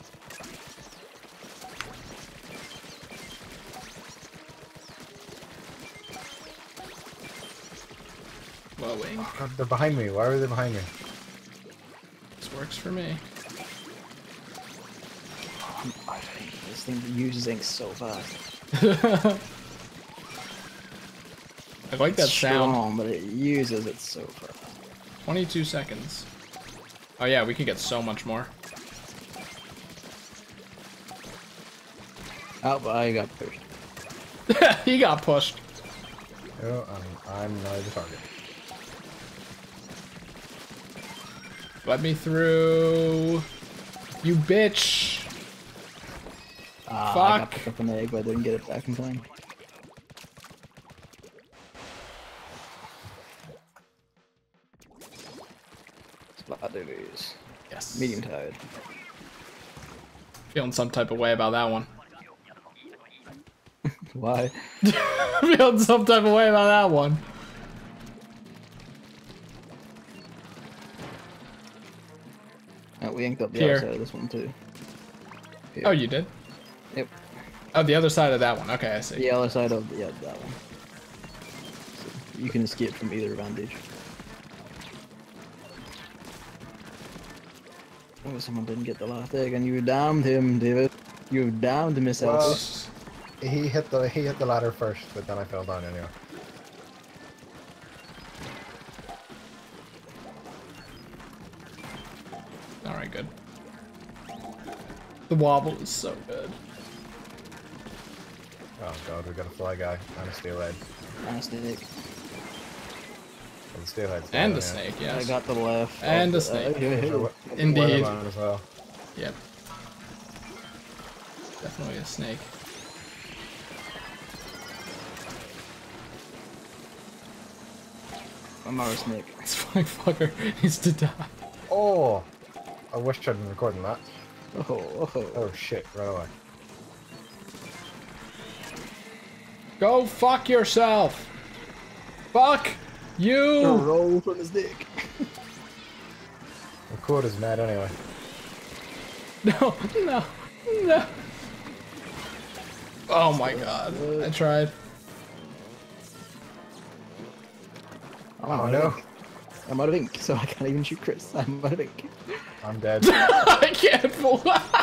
Well, wing. God, they're behind me. Why are they behind me? This works for me. I think this thing uses ink so fast. I like that It's sound. strong, but it uses it so fast. twenty-two seconds. Oh yeah, we could get so much more. Oh, but I got pushed. He got pushed. Oh, I'm, I'm now the target. Let me through. You bitch. Ah, I got Fuck. picked up an egg, but I didn't get it back in time. Splatter's. Yes. Medium tide. Feeling some type of way about that one. Why? Feeling some type of way about that one. Oh, we inked up the Here. other side of this one too. Here. Oh, you did? Yep. Oh, the other side of that one. Okay, I see. The other side of yeah, that one. So you can escape from either vantage. Oh, someone didn't get the last egg, and you damned him, David. You damned himself. Well, he hit the he hit the ladder first, but then I fell down anyway. All right, good. The wobble is so good. Oh god, we got a fly guy and a steelhead. And a snake. Well, the steelhead's And down, the yeah. snake, I yes. got the left. And of the uh, snake. yeah, There's a yeah. we- Indeed. weatherman as well. Yep. Definitely a snake. I'm not a snake. This fucking fucker needs to die. Oh! I wish I'd been recording that. Oh, oh. Oh shit, right away. Go fuck yourself. Fuck you. Roll from his dick. The quota's mad anyway. No, no, no. Oh my god. I tried. Oh no. I'm out of ink, so I can't even shoot Chris. I'm out of ink. I'm dead. I can't pull.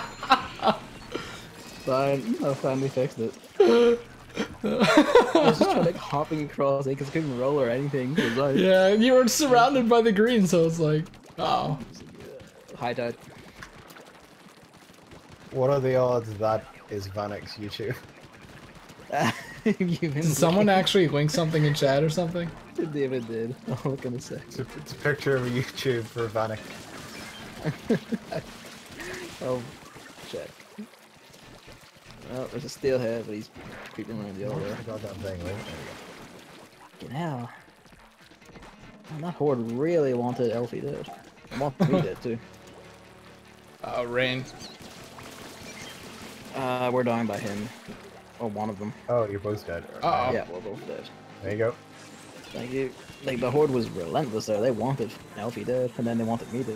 Fine, I finally fixed it. I was just trying to hopping across it because I couldn't roll or anything. It was like, Yeah, you were surrounded by the green, so it's like, oh. high tide. What are the odds that is Vanek's YouTube? You've been Did someone actually link something in chat or something? David did. I'll look in a sec. It's a, it's a picture of a YouTube for Vanek. Oh, check. Well, there's a steelhead, but he's creeping around the other way. The goddamn thing, right? There Fucking hell. Man, that horde really wanted Elfie dead. And wanted me dead too. Oh, rain. Uh, we're dying by him. Or one of them. we go. Oh, you're both dead. Uh-oh. Yeah, we're both dead. There you go. Thank you. Like, the horde was relentless there. They wanted Elfie dead, and then they wanted me dead.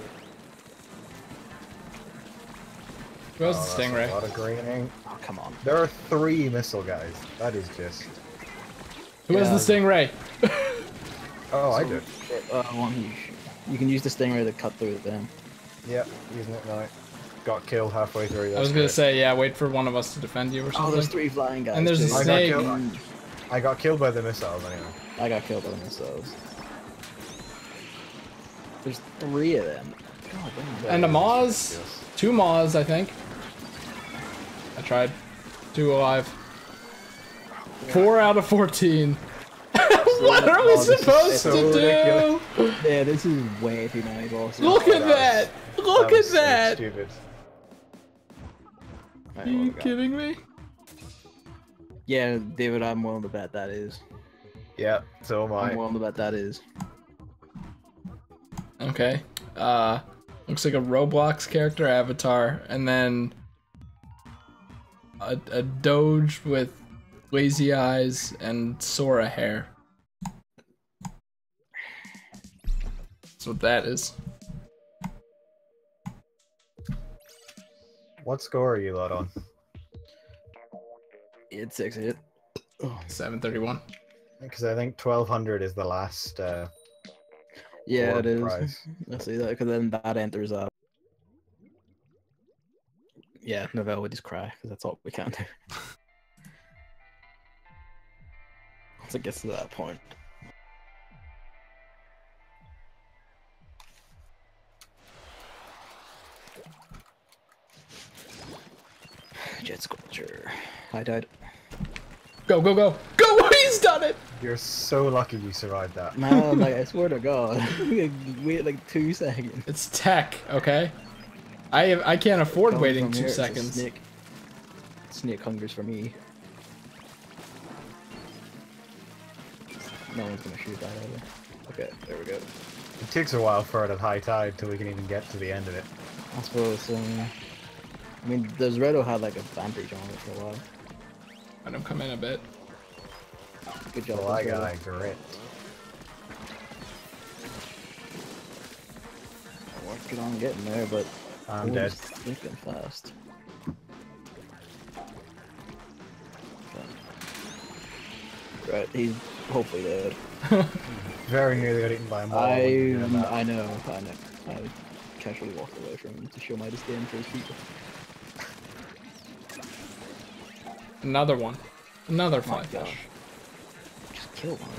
Where's Oh, the that's stingray? A lot of greening. Oh, come on. There are three missile guys. That is just. Who has Yeah. the stingray? Oh, I did. Uh, one you, you can use the stingray to cut through them. Yep, using it now. got killed halfway through. That's I was gonna great. say, yeah, wait for one of us to defend you or Oh, something. there's three flying guys. And there's a too. I got snake. killed. I got killed by the missiles anyway. I got killed by the missiles. There's three of them. God damn. And a Moz. Yes. Two Moz, I think. I tried. Two alive. Four out of fourteen. What are we Oh, this is supposed so to ridiculous. do? Yeah, this is way too many bosses. Look Oh, at that that! Look was at so that! Stupid. Alright, Are what you we got? kidding me? Yeah, David, I'm willing to bet that is. Yeah, so am I'm I. willing to bet that is. Okay. Uh, looks like a Roblox character avatar, and then a, a Doge with lazy eyes and Sora hair. That's what that is. What score are you lot on? It's six hit. seven thirty-one. Because I think twelve hundred is the last. Uh, Yeah, Orb it is. prize. Let's see that, because then that enters up. Yeah, Novell would just cry, because that's all we can do. Once it gets to that point. Jet Sculpture. I died. Go, go, go! Go! He's done it! you're so lucky you survived that. Man, like, I swear to God. Wait like two seconds. It's tech, okay? I I can't afford Coming waiting from two here, it's a seconds. Snake. Snake hungers for me. No one's gonna shoot that either. Okay, there we go. It takes a while for it at high tide till we can even get to the end of it. I suppose, um, I mean, does Redo had like a advantage on it for a while. Let him come in a bit. Good job. Well, I Redo. got a grit. Working on getting there, but I'm oh, dead. he's thinking fast. Okay. Right, he's hopefully dead. Very nearly got eaten by a mole. I, Yeah, that- I know, I know. I casually walked away from him to show my disdain for his people. Another one. Another Oh my flyfish. God. Just kill one.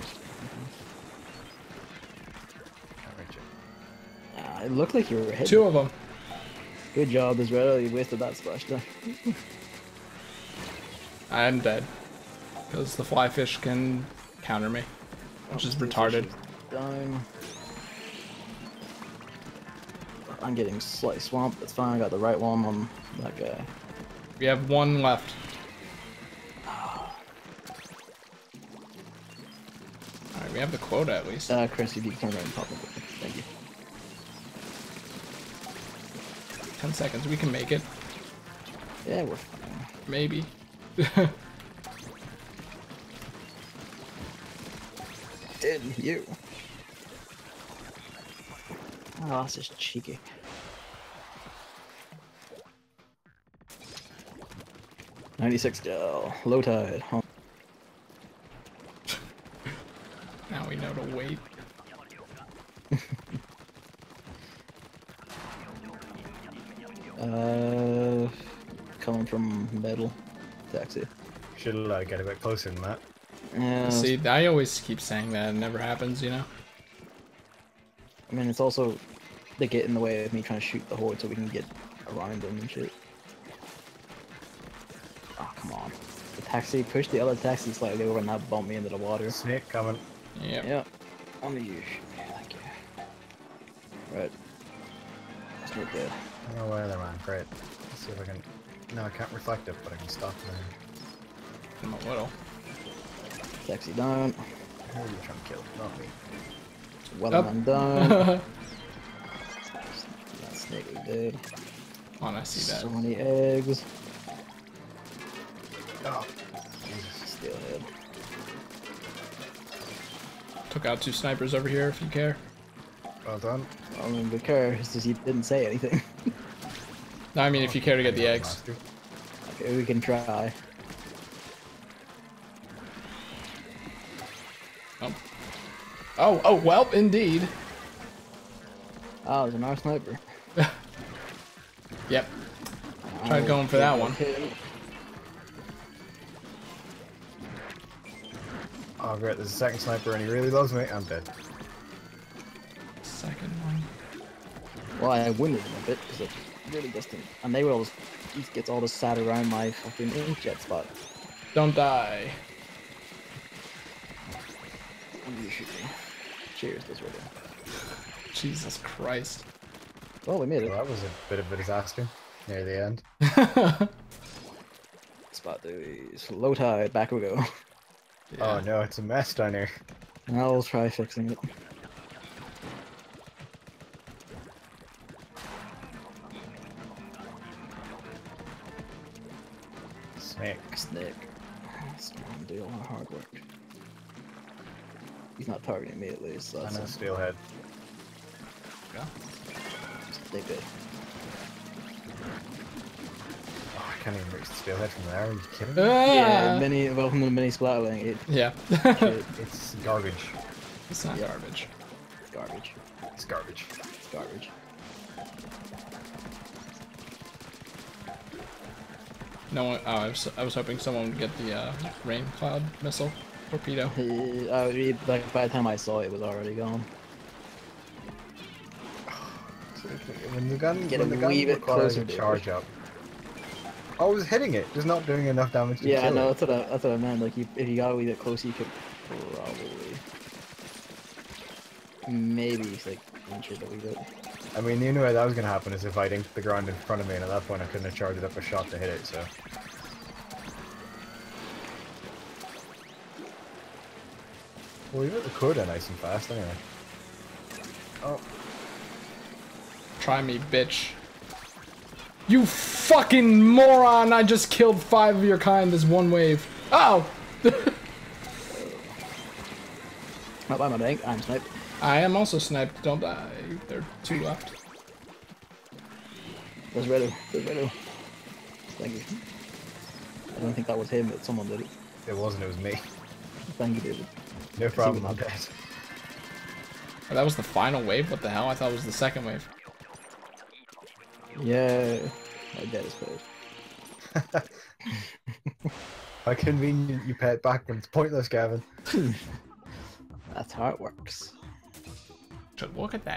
Ah, it looked like you were hitting. Two of them. Good job, Israel. You wasted that splash down. I'm dead. Because the flyfish can counter me. Which is retarded. Down. I'm getting slightly swamped. That's fine. I got the right one on that guy. We have one left. Alright, we have the quota at least. Uh, Chris, you need to turn around and pop him. Thank you. Ten seconds, we can make it. Yeah, we're fine. Maybe. Did you? Oh, that's just cheeky. ninety-six gel. Low tide. Huh. Now we know to wait. Uh, coming from metal. Taxi. Should uh, get a bit closer than that. Yeah. See, I always keep saying that. It never happens, you know? I mean, it's also they get in the way of me trying to shoot the horde so we can get around them and shit. Oh, come on. The taxi, push the other taxi slightly over and that bump me into the water. Snake coming. Yep. Yeah. On the use. Yeah, thank you. Right. That's not good. I don't know where they're on. Great. Let's see if I can. No, I can't reflect it, but I can stop them. I'm a little. Taxi down. Who are you trying to kill? Not me. Well, Up. I'm down. That snake is dead. On, I see that. So many eggs. Oh, Jesus. Still dead. Took out two snipers over here if you care. Well done. I mean, the car is just he didn't say anything. No, I mean if you care to get the eggs. Okay, we can try. Oh. Oh, oh, well, indeed. Oh, there's an R sniper. Yep. Tried going for that one. Oh great, there's a second sniper and he really loves me. I'm dead. Second one. Well, I wounded him a bit because it's really distant. And they will always, he gets all this sat around my fucking inkjet spot. Don't die. When you shoot me. Cheers, this radio. Jesus Christ. Well, we made it. Well, that was a bit of a disaster near the end. Spot these. Low tide, back we go. Oh no, it's a mess down here. I'll try fixing it. Snake. Snake. This man do a lot of hard work. He's not targeting me at least, so I that's know, a steelhead. big good. Oh, I can't even reach the steelhead from there. Are you kidding me? Yeah, Ah. mini, welcome to the mini splatling. It, Yeah. shit, It's garbage. It's not garbage. garbage. It's garbage. It's garbage. No one. Oh, I was, I was hoping someone would get the uh, rain cloud missile torpedo. He, uh, he, like, by the time I saw it, it was already gone. When the gun, Get when a the gun wee bit requires closer a to it. charge up. I was hitting it, just not doing enough damage to Yeah, kill no, it. that's what I, that's what I meant. Like, you, if you got a wee bit closer, you could probably, maybe like inch it a wee bit. I mean, the only way that was going to happen is if I'd inked the ground in front of me, and at that point I couldn't have charged up a shot to hit it, so... Well, we hit the quota nice and fast, anyway. Oh. Try me, bitch. You fucking moron! I just killed five of your kind this one wave. Oh! Not by my bank. I'm sniped. I am also sniped. Don't die. There are two left. There's Redo. There's Redo. Thank you. I don't think that was him, but someone did it. It wasn't, it was me. Thank you, David. No problem, what I'm dead. Oh, that was the final wave? What the hell? I thought it was the second wave. Yeah, my dead is close. How convenient you pay it back when it's pointless, Gavin. That's how it works. So look at that.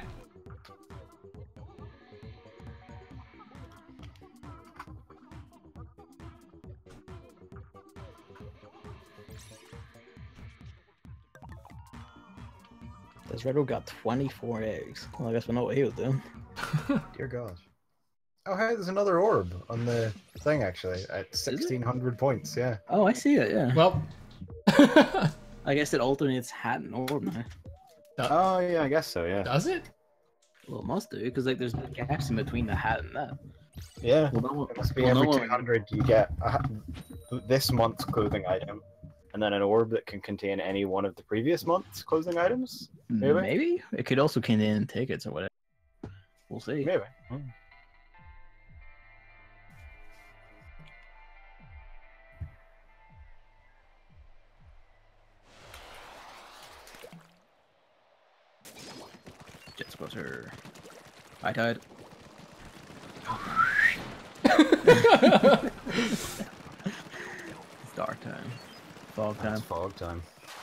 This Redo got twenty-four eggs. Well, I guess we know what he was doing. Dear God. Oh, hey, there's another orb on the thing, actually, at sixteen hundred points, yeah. Oh, I see it, yeah. Well. I guess it alternates hat and orb now. Oh, yeah, I guess so, yeah. Does it? Well, it must do, because like there's gaps in between the hat and that. Yeah, Well, no, it must be well, no every one- two hundred you get a, ha- this month's clothing item, and then an orb that can contain any one of the previous month's clothing items? Maybe? Maybe? It could also contain tickets or whatever. We'll see. Maybe. Hmm. Jet spotter. I died. It's dark time. Fog time. It's fog time.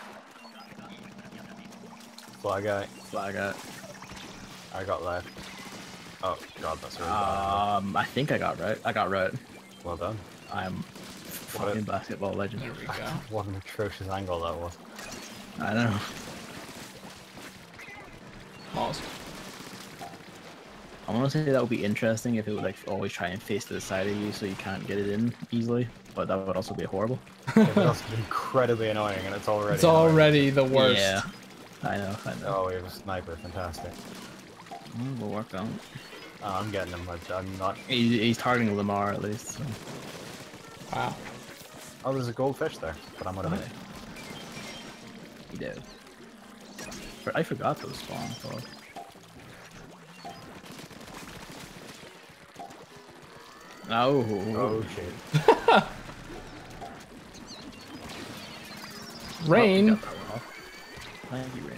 Flag out. Flag out. I got left. Oh, God, that's really bad. Um, I think I got right. I got right. Well done. I'm What fucking a- basketball legend. There we go. What an atrocious angle that was. I know. Pause. I want to say that would be interesting if it would like always try and face to the side of you so you can't get it in easily, but that would also be horrible. It was incredibly annoying, and it's already It's annoying. already the worst. Yeah, I know, I know. Oh, we have a sniper. Fantastic. Well, we'll work on it. Oh, I'm getting him. but I'm not... He, he's targeting Lamar at least. So. Wow. Oh, there's a goldfish there, but I'm out of it. Okay. He did. For- I forgot those spawn. So. Oh. Oh, shit. Rain. Oh, we got that one off. Thank you, Rain.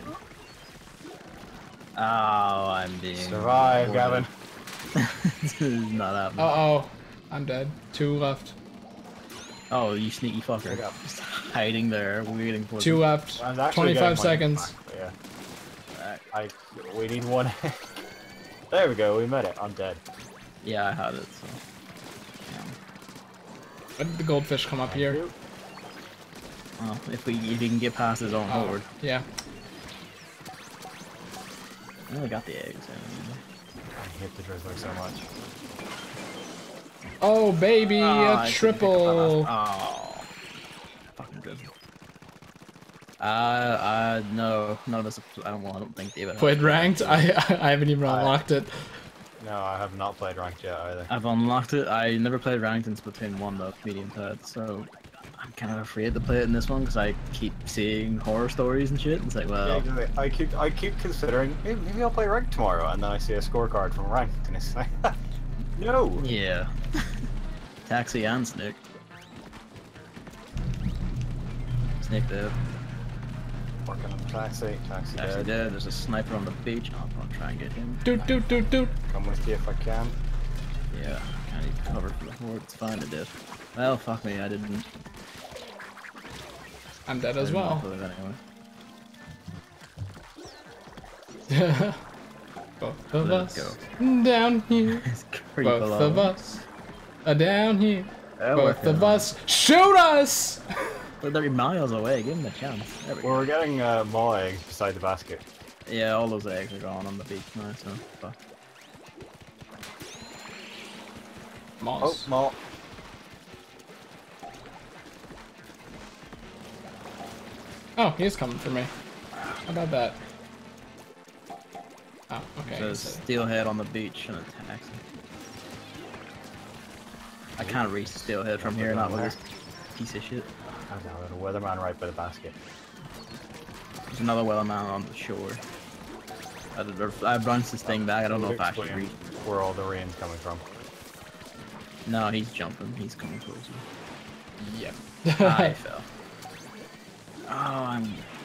Oh, I'm being. Survive, Gavin. This is not happening. Uh oh. I'm dead. Two left. Oh, you sneaky fucker. Pick up. Just hiding there, waiting for Two them. left. I'm actually twenty-five getting mine seconds. back, but yeah. I. We need one. There we go. We met it. I'm dead. Yeah, I had it, so. Yeah. When did the goldfish come up Thank here? you. Well, if we if he can get past his own Oh, horde. yeah. I only got the eggs. In. I hate the drizzler so much. Oh, baby, Oh, a I couldn't pick up that triple. last- Oh. Fucking drizzle. Uh, uh, no. No, that's a, I don't, well, I don't think David. Played ranked? I I haven't even I- unlocked it. No, I have not played ranked yet either. I've unlocked it. I never played ranked in Splatoon one though, medium tight, so I'm kind of afraid to play it in this one because I keep seeing horror stories and shit. It's like, Yeah, well, exactly. I keep I keep considering maybe, maybe I'll play ranked tomorrow, and then I see a scorecard from ranked, and it's like, no. yeah. Taxi and Snick. Snick dead. Working on taxi, taxi Taxi dead. dead. There's a sniper on the beach. I'm gonna try and get him. Doot doot doot doot. Come with you if I can. Yeah, I need cover for the horde. It's fine, it did. Well, fuck me, I didn't. I'm dead I as didn't well. upload it anyway. Both of Let's us down here. It's creep Both along. of us are down here. Oh, Both okay. of us shoot us. But they're miles away. Give them a chance. There we go. Well, we're getting uh, more eggs beside the basket. Yeah, all those eggs are gone on the beach now, so fuck. Oh, Moss. more. Oh, he is coming for me. How about that? Oh, okay. There's so- steelhead on the beach and a taxi. I can't reach the steelhead from here, not with this piece of shit. I don't know, there's a weatherman right by the basket. There's another weatherman on the shore. I, I bounced this thing back. I don't know if I should Explain reach. where all the rain's coming from. No, he's jumping. He's coming closer. Yep. I fell. Oh, I'm.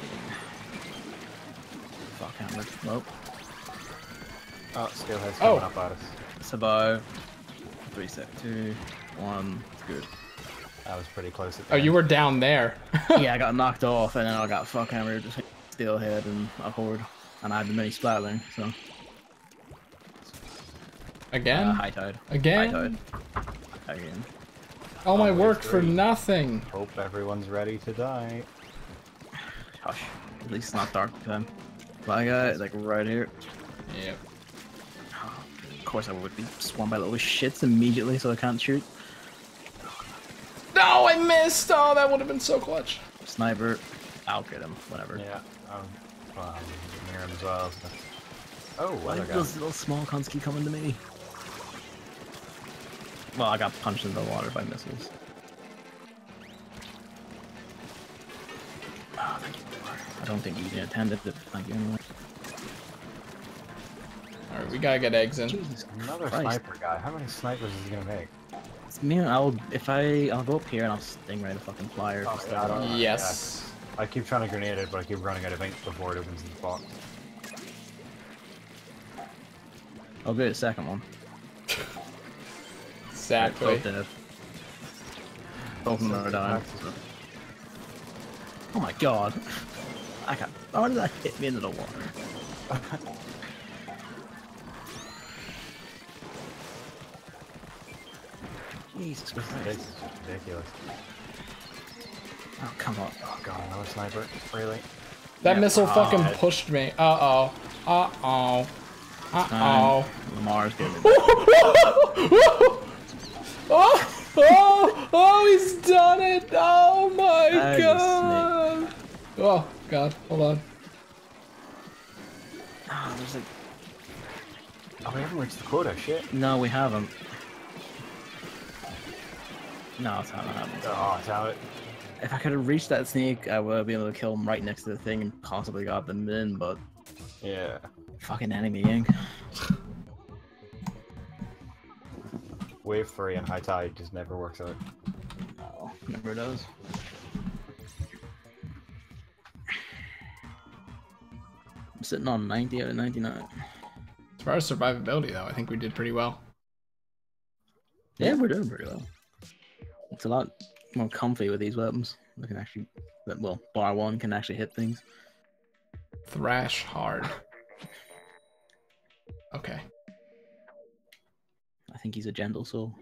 Fuck, hammered. Well, Oh, steelhead's Oh. coming up at us. survive. Three sec. Two. One. It's good. That was pretty close at the Oh, you end. were down there. Yeah, I got knocked off and then I got fuck hammered. Just hit steelhead and a horde. And I had the mini splatling, so. Again? Uh, high tide. Again? High tide. Again. All my Always work for great. nothing. Hope everyone's ready to die. Hush. At least it's not dark time. Fly guy, like right here. Yep. Of course I would be swarmed by little shits immediately so I can't shoot. No, I missed. Oh, that would have been so clutch. Sniper. I'll get him. Whatever. Yeah, um, well, I'm near him as well. So. Oh, Why other did guy. those little small cunts keep coming to me? Well, I got punched into the water by missiles. Oh, thank you. I don't think you even attended it. Thank you anyway. All right, we gotta get eggs in. Jesus Another Christ. sniper guy. How many snipers is he gonna make? It's me. I'll if I I'll go up here and I'll stingray the fucking flyer. Oh, just yeah, I to- don't- Yes. I keep trying to grenade it, but I keep running out of ink before it opens the box. I'll do the second one. Exactly. Both dead. Both of them are dying. Oh my god. I got. How did that hit me into the water? Jesus This Christ. is ridiculous. Oh, come on. Oh god, another sniper. Really? That Yeah. missile fucking God. pushed me. Uh oh. Uh oh. Uh oh. Lamar's getting it. oh, oh, oh, he's done it. Oh my That is god. Oh god, hold on. Oh, there's a... Oh, we haven't reached the quota. Shit. No, we haven't. No, it's not happening. Oh, it's out. If I could have reached that snake, I would have been able to kill him right next to the thing and possibly got them in, but Yeah. fucking enemy ink. Wave three and high tide just never works out. No, never does. I'm sitting on ninety out of ninety-nine. As far as survivability though, I think we did pretty well. Yeah, we're doing pretty well. It's a lot more comfy with these weapons. We can actually, well, bar one can actually hit things. Thrash hard. Okay. I think he's a gentle soul.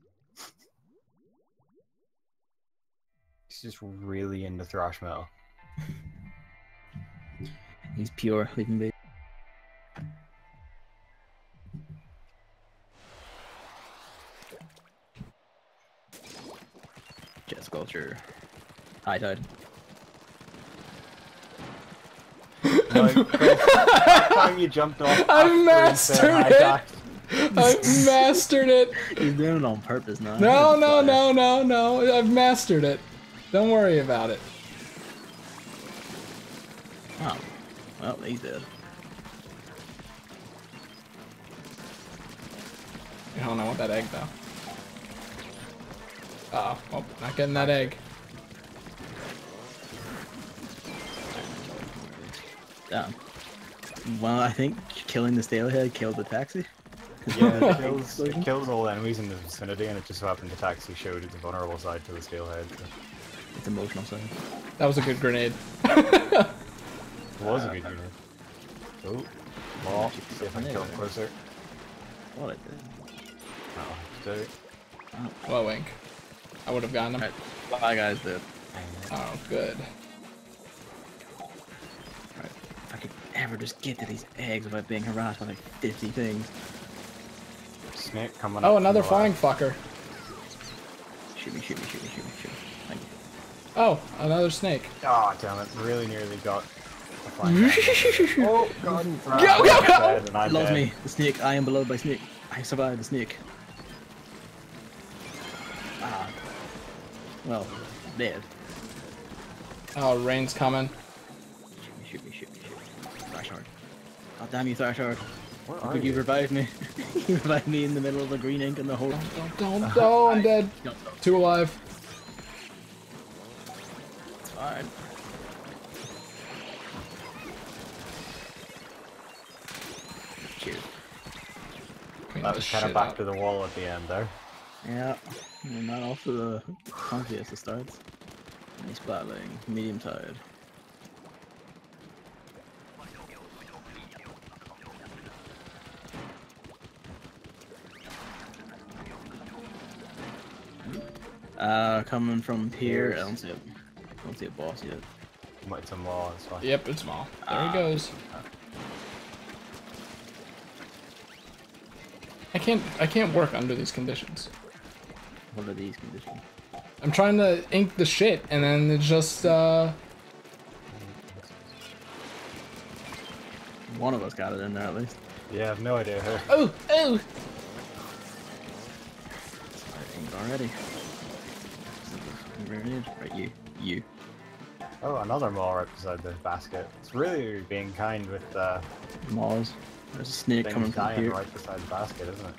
He's just really into thrash metal. He's pure, leave him be. Jet Sculpture. High Tide. Like, that time you jumped off. I've mastered it! I've mastered it! He's doing it on purpose now. No, no, no, no, no. I've mastered it. Don't worry about it. Oh, well, he's dead. I don't know what that egg though. Uh oh, oh, not getting that egg. Damn. Well, I think killing the Steelhead killed the taxi. Yeah, it kills, it kills all enemies in the vicinity, and it just so happened the taxi showed its vulnerable side to the steelhead. So. It's emotional side. That was a good grenade. It was a good unit. Oh, well, see if I can kill him closer. What I did. Oh, so, Well, Wink. I would have gotten him. Right. Bye, guys, dude. Oh, good. Right. If I could ever just get to these eggs without being harassed by like fifty things. snake coming Oh, up another from the flying left. fucker. Shoot me, shoot me, shoot me, shoot me, shoot me. Thank you. Oh, another snake. Oh, damn it. Really nearly got a flying fucker. Oh, God. Go, go, go! Dead, and I'm It loves dead. me. The snake. I am beloved by snake. I survived the snake. Ah. Well, dead. Oh, rain's coming. Shoot me, shoot me, shoot me, shoot me. Thrash hard. God damn you, Thrash hard. Where How are could you you? revive me? You revived me in the middle of the green ink and the whole. Don't, don't, don't. Oh, I'm dead. No, Two alive. it's fine. Cheers. Clean That this was kind of shit back up. to the wall at the end there. Yeah, and not off to the comfiest of starts. Nice battling, medium tide. Uh, coming from here, I don't see a, I don't see a boss yet. Might some law and stuff. Yep, it's small. There Ah. he goes. I can't. I can't work under these conditions. What are these conditions? I'm trying to ink the shit, and then it just. uh... One of us got it in there at least. Yeah, I have no idea who. Oh, oh! I inked already. Grenade. Right, you. You. Oh, another maw right beside the basket. It's really being kind with uh, Maws. There's a snake things coming from dying here. right beside the basket, isn't it?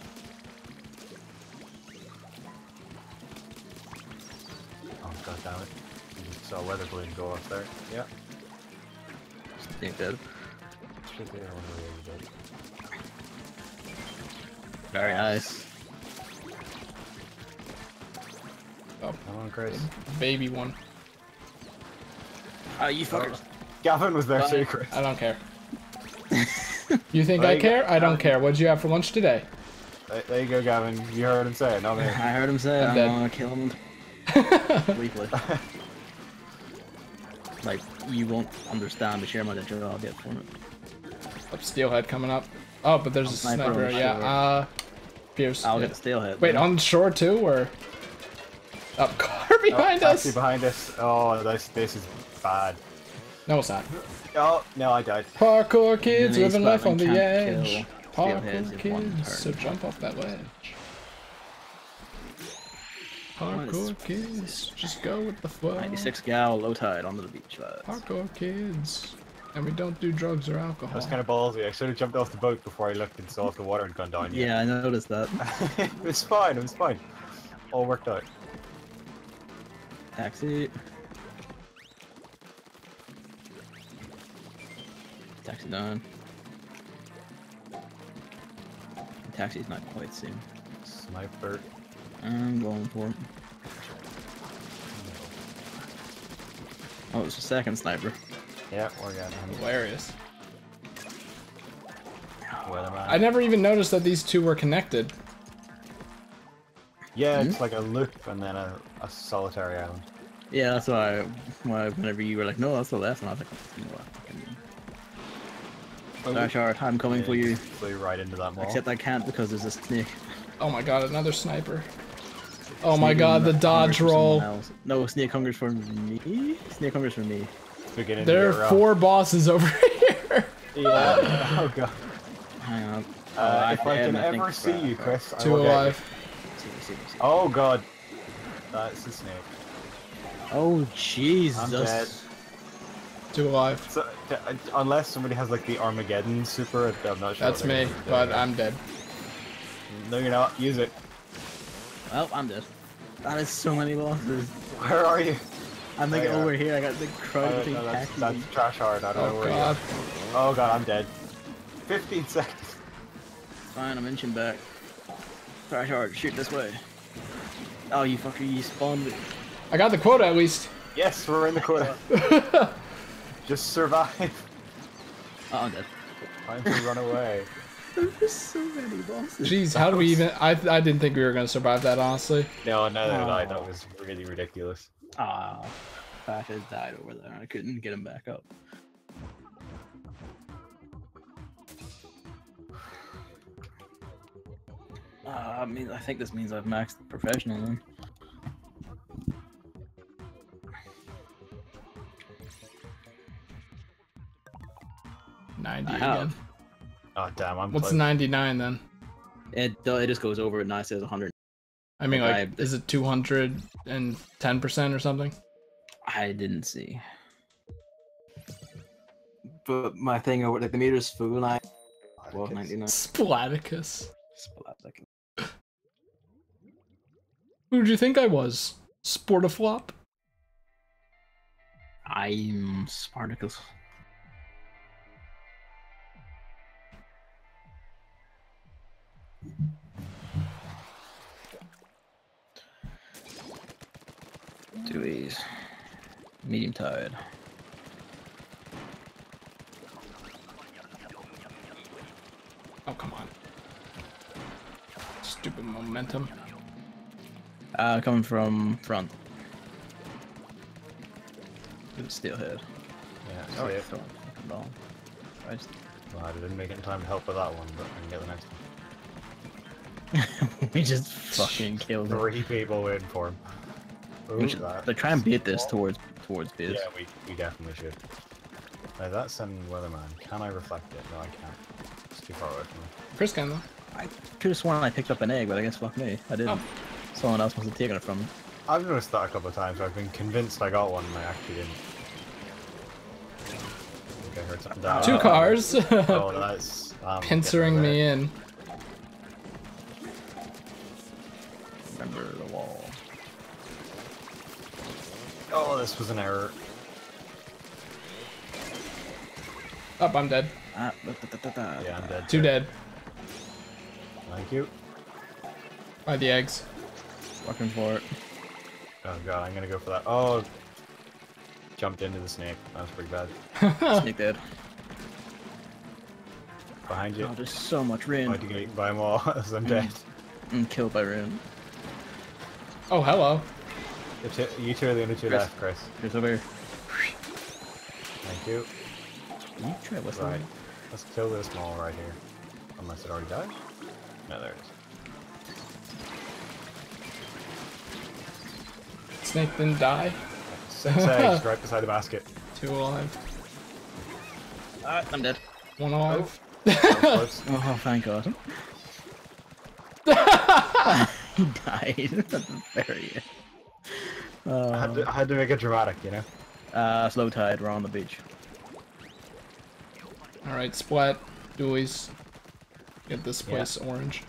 Oh, god damn it. You just saw weather balloon go up there. Yeah. Snake dead. Should be the one really good. Very nice. Oh, Come on, Chris. baby one. Ah, you fuckers. Gavin was there Bye. too, Chris. I don't care. You think There I you go. care? I don't care. What did you have for lunch today? There, there you go, Gavin. You heard him say it, not me. I heard him say I'm I'm, dead. gonna kill him briefly. Like, you won't understand the sheer amount of joy I'll get from it. Up steelhead coming up. Oh, but there's a Sniper on sniper. the Yeah. shore. Uh, Pierce. I'll yeah. get the steelhead. Wait, then. on the shore too, or? Up car behind oh, us. taxi behind us. Oh, this, this is bad. No, it's not. Oh, no, I died. Parkour kids Denise living life on the Butler can't edge. kill steelheads Parkour in one kids, so turn. jump off that ledge. What is- Parkour kids, just go with the flow. ninety-six gal, low tide, onto the beach, lads. Parkour kids, and we don't do drugs or That alcohol. was kind of ballsy. I should have jumped off the boat before I looked and saw if the water had gone down yet. Yeah, I noticed that. it was fine, it was fine. All worked out. Taxi. Taxi done. Taxi's not quite soon. Sniper. I'm going for it. Oh, it's a second sniper. Yeah, we're getting him. Hilarious. Weatherman. I never even noticed that these two were connected. Yeah, it's like a loop and then a, a solitary island. Yeah, that's why, why whenever you were like, no, that's the left, and I was like, you know what, fucking... Dash hard, I'm coming Yeah, for you. Flew right into that mall. Except I can't because there's a snake. Oh my god, another sniper. Oh my Snake god, the hungers dodge for roll. someone else. No, snake hungers for me. Snake hungers for me. Get into There your are row. four bosses over here. Yeah. Oh god. Hang on. Uh, Uh, if I am, can I think, ever see uh, you, Chris, I Two will get you. alive. See, see, see. Oh god. That's the snake. Oh Jesus! I'm dead. Two alive. So, th- unless somebody has like the Armageddon super, I'm not sure. That's what they're me, gonna do. but I'm dead. No, you're not. Use it. Well, I'm dead. That is so many bosses. Where are you? I'm like Oh, yeah. over here. I got the Oh, crowd between no, that's, cacti. that's trash hard. I don't know Oh where god. you are. Oh god, I'm dead. fifteen seconds. Fine, I'm inching back. Crash hard. Shoot this way. Oh, you fucker! You spawned it. I got the quota at least. Yes, we're in the quota. Just survive. Oh, I'm dead. Time to run away. There's so many bosses. Jeez, how do we even... I, I didn't think we were going to survive that, honestly. No, neither did I. Oh. That was really ridiculous. Ah, Pat has died over there. I couldn't get him back up. Uh, I mean, I think this means I've maxed professional then. ninety I again. have. Oh damn, I'm What's close. ninety-nine then? It uh, it just goes over it and I says one hundred. I mean, Like, like, I- is it two hundred ten percent or something? I didn't see. But my thing over like the meter's full and I well ninety-nine. Splaticus. Splat- Who did you think I was? Sportiflop? I'm Spartacus. Dewey's medium tide. Oh, come on. Stupid momentum. Uh, coming from front. It's steelhead. Yeah, Oh, see it. it's fucking wrong. Christ. Well, I didn't make it in time to help with that one, but I can get the next one. We just fucking killed it. Three people waiting for him. We Ooh, should that- like, try and beat this towards towards base. Yeah, we, we definitely should. Now that's in Weatherman. Can I reflect it? No, I can't. It's too far away from me. Chris can, though. I could have sworn I picked up an egg, but I guess fuck me. I didn't. Oh. Someone else must have taken it from me. I've noticed that a couple of times. I've been convinced I got one and I actually didn't. I think I heard something down. Two Uh, cars. Oh, that's... Um, Pincering me in. Remember the wall. Oh, this was an error. Up, I'm dead. Ah, da, da, da, da, da. Yeah, I'm dead. Two too. dead. Thank you. By the eggs. Looking for it. Oh god, I'm gonna go for that. Oh! Jumped into the snake. That was pretty bad. Snake dead. Behind you. Oh, there's so much I had rain. to get eaten by them all as I'm dead. And killed by rain. Oh, hello. The two, you two are the only two Chris. left, Chris. Here's over here. Thank you. You try what's Right. right. Let's kill this mall right here. Unless it already died? No, there it is. Snake didn't die. Six eggs right beside the basket. Two alive. Ah, I'm dead. One alive. That was close. Oh, thank God. He died at the very end. I, had Uh, to, I had to make it dramatic, you know? uh, slow tide, we're on the beach. Alright, Splat. Doolies. Get this place orange.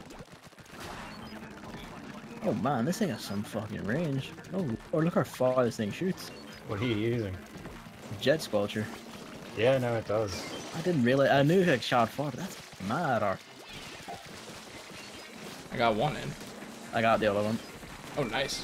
Oh man, this thing has some fucking range. Oh, oh look how far this thing shoots. What are you using? Jet sculpture. Yeah, no, it does. I didn't realize. I knew it like shot far, but that's mad. Or I got one in. I got the other one. Oh, nice.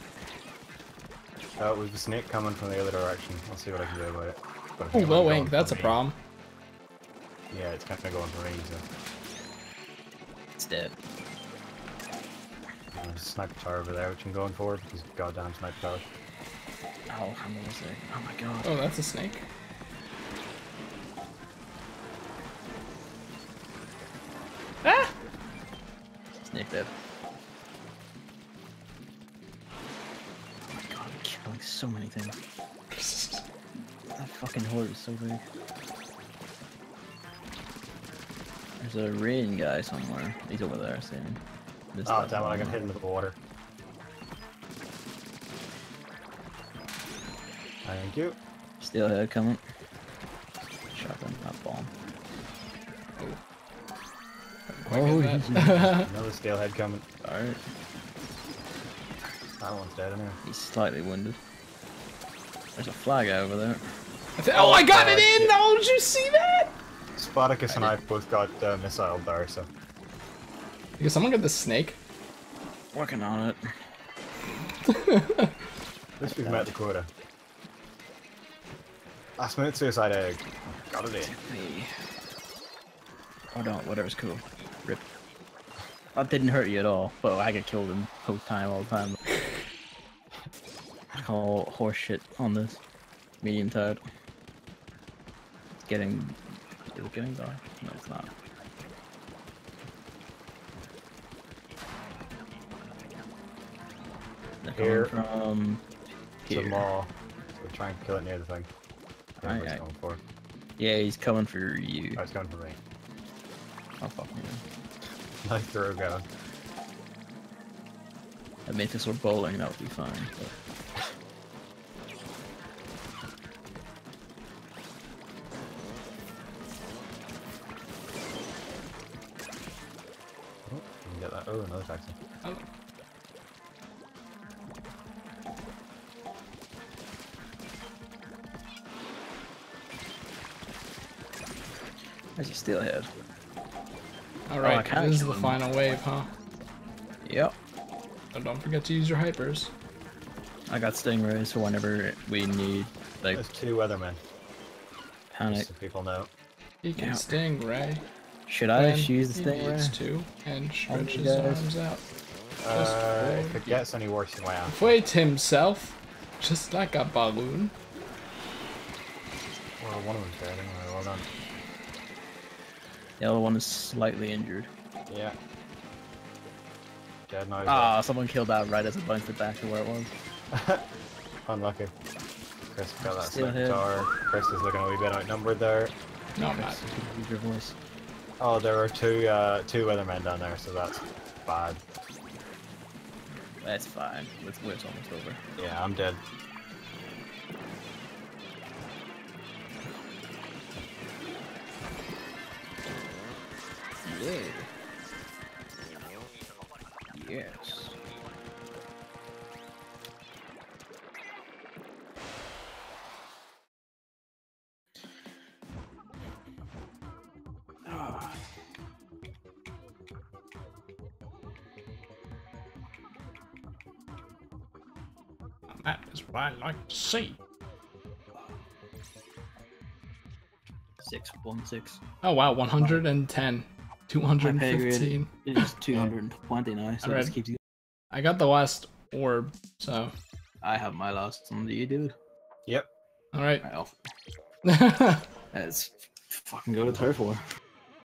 Uh, with the snake coming from the other direction. I'll see what I can do about it. But I Oh, think it might low be going ink. That's a for me. problem. Yeah, it's kind of going for me. So. It's dead. There's a sniper tower over there, which I'm going for because goddamn sniper tower. Oh, how many was there? Oh my god. Oh, that's a snake. Ah! Snake dead. Oh my god, I'm killing so many things. That fucking horde is so big. There's a rain guy somewhere. He's over there, saying. Oh, damn it, I got hit into the water. Thank you. Steelhead coming. Shotgun, not bomb. Oh, he's Another steelhead coming. alright. That one's dead anyway. He's slightly wounded. There's a flag over there. I thi- oh, I got Oh, it in! shit. Oh, did you see that? Spartacus and I both got uh, missile there, so. Because someone get the snake. Working on it. At least we've met the quota. Last minute suicide egg. Got it in. Me. Oh no, whatever's cool. Rip. That didn't hurt you at all, but I get killed in post time all the time. I call horse shit on this. Medium tide. It's getting. Is it getting dark? No, it's not. They're coming Here. from It's a here. maw. So try and kill it near the thing. I Aye, think what aye. it's going for. Yeah, he's coming for you. Oh, it's going for me. Oh fuck me. Nice throw, Gavin. I'd make this one bowling, that would be fine. But... Oh, you can get that. Oh, another taxi. Oh. There's a steelhead. All I right, can't this is kill the him. final wave, huh? Yep. So don't forget to use your hypers. I got stingrays for whenever we need, like, There's two weathermen. panic. Just so people know. He can Yeah. sting Ray. Should I when just use the he needs stingray? to and stretch you his guys. arms out. Uh, for if it gets any worse than my ass. Inflate himself, just like a balloon. Well, one of them's dead anyway. Well done. The other one is slightly injured. Yeah. Dead now. Ah, someone killed that right as it bounced it back to where it was. Unlucky. Chris got that Still sniper hit. tower. Chris is looking a wee bit outnumbered there. No, I'm not. Use your voice. Oh, there are two uh, two weathermen down there, so that's bad. That's fine. It's, it's almost over. Yeah, I'm dead. Yeah. Yes. Ah. That is what I like to see. Six one six. Oh wow, one hundred ten. two hundred My pay grade fifteen. is two hundred and twenty now, so it Alright. just keeps. I got the last orb, so. I have my last one. Do you do? Yep. Alright. Well, let's fucking go to turf war.